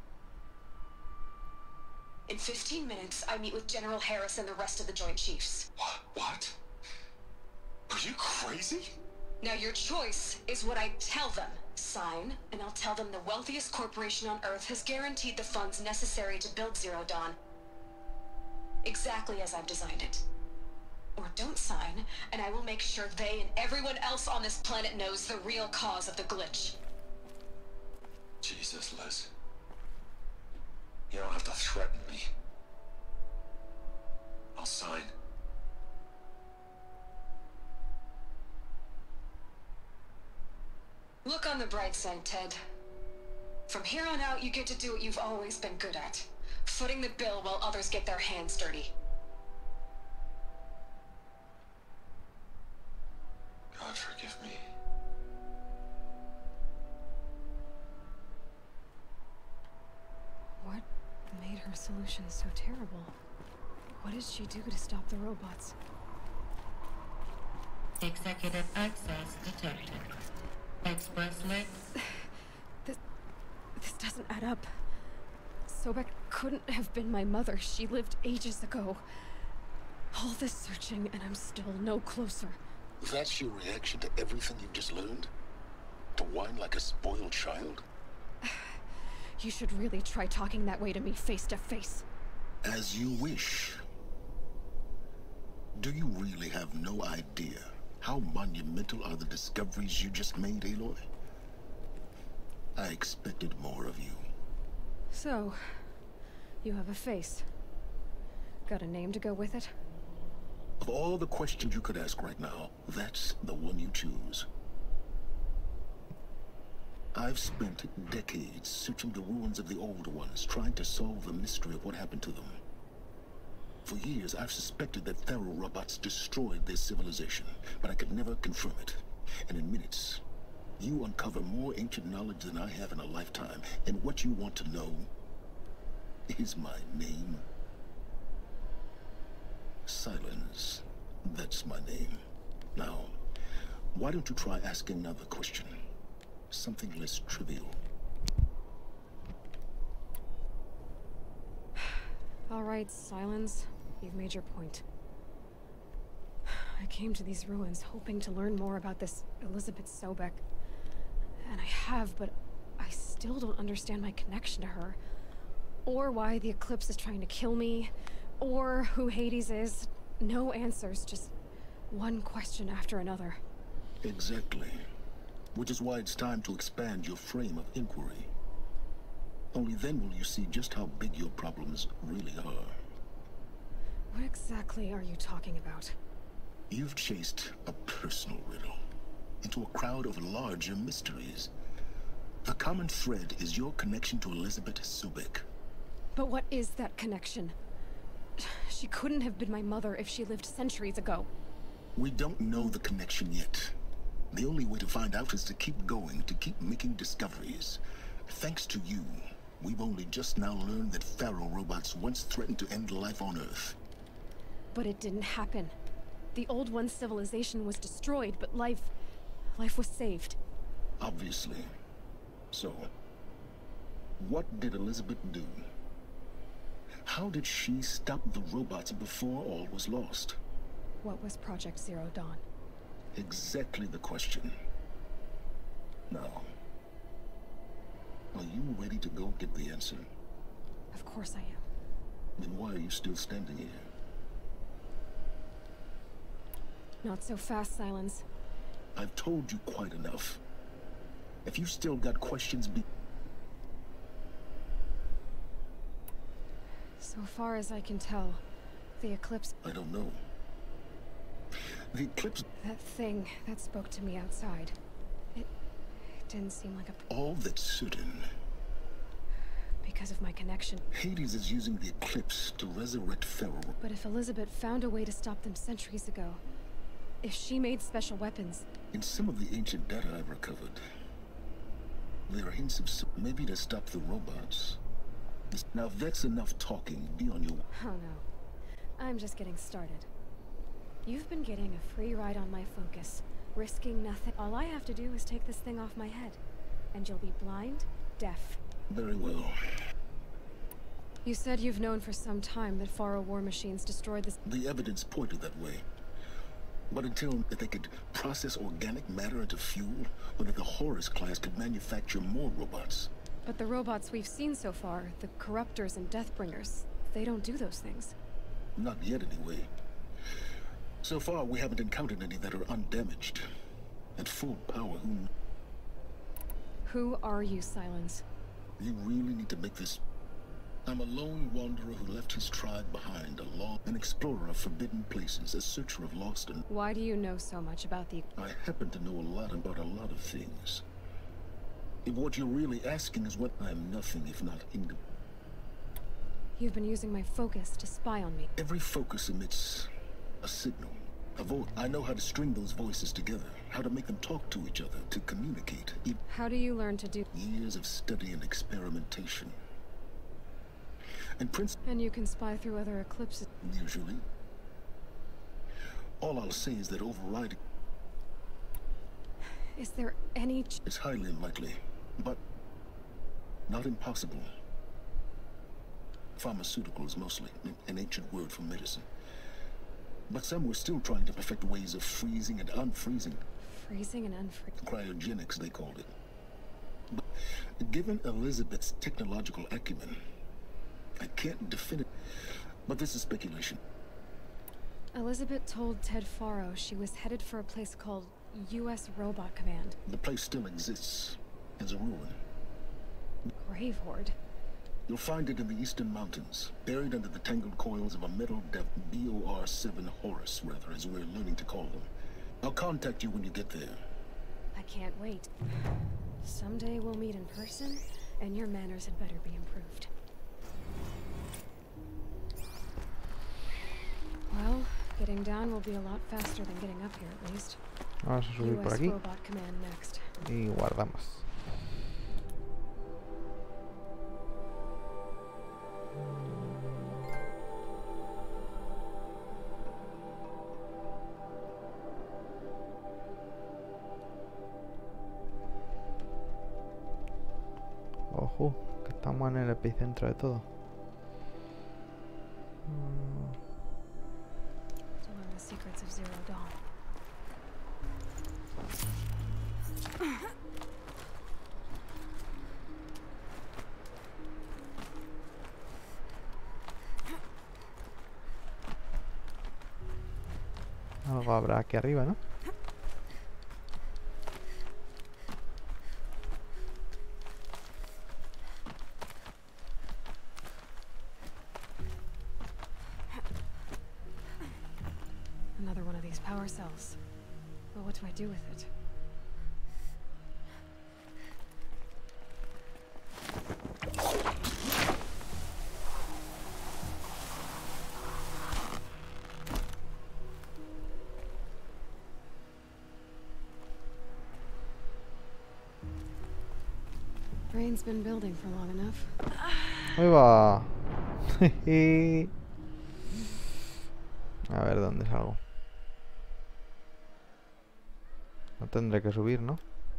In fifteen minutes, I meet with General Harris and the rest of the Joint Chiefs. What? What? Are you crazy? Now your choice is what I tell them. Sign, and I'll tell them the wealthiest corporation on Earth has guaranteed the funds necessary to build Zero Dawn. Exactly as I've designed it. Or don't sign, and I will make sure they and everyone else on this planet knows the real cause of the glitch. Jesus, Liz. You don't have to threaten me. I'll sign. Look on the bright side, Ted. From here on out, you get to do what you've always been good at. Footing the bill while others get their hands dirty. God forgive me. What made her solution so terrible? What did she do to stop the robots? Executive access detected. Expressly. This, this doesn't add up. Sobek couldn't have been my mother. She lived ages ago. All this searching, and I'm still no closer. That's your reaction to everything you've just learned? To whine like a spoiled child? You should really try talking that way to me face to face. As you wish. Do you really have no idea how monumental are the discoveries you just made, Aloy? I expected more of you. So, you have a face. Got a name to go with it? Of all the questions you could ask right now, that's the one you choose. I've spent decades searching the ruins of the old ones, trying to solve the mystery of what happened to them. For years, I've suspected that Thero robots destroyed their civilization, but I could never confirm it. And in minutes, you uncover more ancient knowledge than I have in a lifetime, and what you want to know is my name. Silence. That's my name. Now, why don't you try asking another question? Something less trivial. All right, Silence. You've made your point. I came to these ruins hoping to learn more about this Elizabeth Sobek. And I have, but I still don't understand my connection to her. Or why the Eclipse is trying to kill me. Or who Hades is. No answers, just one question after another. Exactly. Which is why it's time to expand your frame of inquiry. Only then will you see just how big your problems really are. What exactly are you talking about? You've chased a personal riddle into a crowd of larger mysteries. The common thread is your connection to Elizabeth Sobek. But what is that connection? She couldn't have been my mother if she lived centuries ago. We don't know the connection yet. The only way to find out is to keep going, to keep making discoveries. Thanks to you, we've only just now learned that Thero robots once threatened to end life on Earth. But it didn't happen. The Old One's civilization was destroyed, but life... life was saved. Obviously. So, what did Elizabeth do? How did she stop the robots before all was lost? What was Project Zero Dawn? Exactly the question. Now, are you ready to go get the answer? Of course I am. Then why are you still standing here? Not so fast, Silence. I've told you quite enough. If you still got questions, be... So far as I can tell, the Eclipse... I don't know. The Eclipse... That thing that spoke to me outside. It, it didn't seem like a... All that's certain. Because of my connection. Hades is using the Eclipse to resurrect Thero. But if Elizabeth found a way to stop them centuries ago, if she made special weapons... In some of the ancient data I've recovered, there are hints of some, maybe to stop the robots. Now that's enough talking. Be on your... Oh no. I'm just getting started. You've been getting a free ride on my focus, risking nothing. All I have to do is take this thing off my head, and you'll be blind, deaf. Very well. You said you've known for some time that Faro war machines destroyed this... The evidence pointed that way. But until they could process organic matter into fuel, or that the Horus class could manufacture more robots. But the robots we've seen so far, the Corruptors and Deathbringers, they don't do those things. Not yet, anyway. So far, we haven't encountered any that are undamaged. At full power, who... Who are you, Silence? You really need to make this... I'm a lone wanderer who left his tribe behind, a long... an explorer of forbidden places, a searcher of lost and... Why do you know so much about the... I happen to know a lot about a lot of things. If what you're really asking is what I'm nothing if not in... You've been using my focus to spy on me. Every focus emits a signal, a voice. I know how to string those voices together, how to make them talk to each other, to communicate. How do you learn to do... Years of study and experimentation. And Prince... And you can spy through other eclipses. Usually. All I'll say is that overriding... Is there any... Ch it's highly unlikely, but not impossible. Pharmaceuticals, mostly, an ancient word for medicine. But some were still trying to perfect ways of freezing and unfreezing. Freezing and unfreezing. Cryogenics, they called it. But given Elizabeth's technological acumen, I can't define it, but this is speculation. Elizabeth told Ted Faro she was headed for a place called U S Robot Command. The place still exists, as a ruin. Grave Horde. You'll find it in the Eastern Mountains, buried under the tangled coils of a metal depth B O R seven Horus, rather, as we're learning to call them. I'll contact you when you get there. I can't wait. Someday we'll meet in person, and your manners had better be improved. Well, getting down will be a lot faster than getting up here, at least. Vamos a subir por aquí. U S Robot Command next. Y guardamos. Ojo, que estamos en el epicentro de todo. To learn the secrets of Zero Dawn. Algo habrá aquí arriba, ¿no? Another one of these power cells. But what do I do with it? Brain's been building for long enough. Ahí va. A ver dónde salgo. No tendré que subir, ¿no?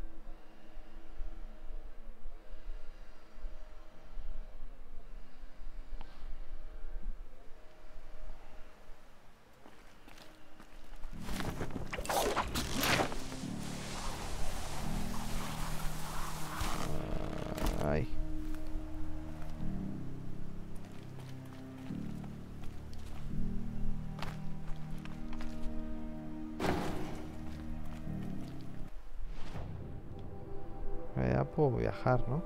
Ahí. Ya puedo viajar, ¿no?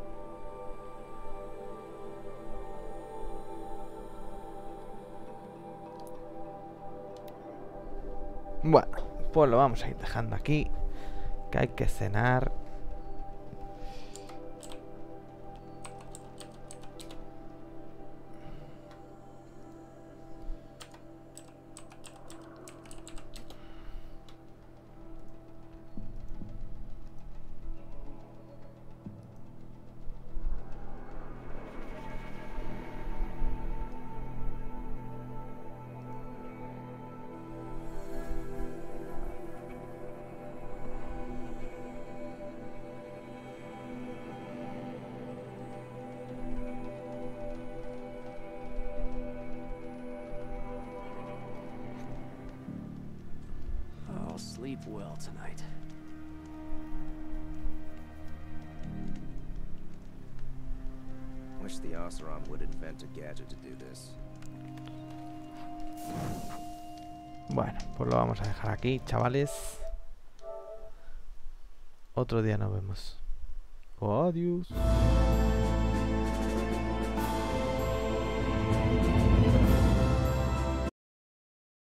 Bueno, pues lo vamos a ir dejando aquí, que hay que cenar. sleep well tonight. Wish the Oseram would invent a gadget to do this. Bueno, pues lo vamos a dejar aquí, chavales. Otro día nos vemos. Adiós.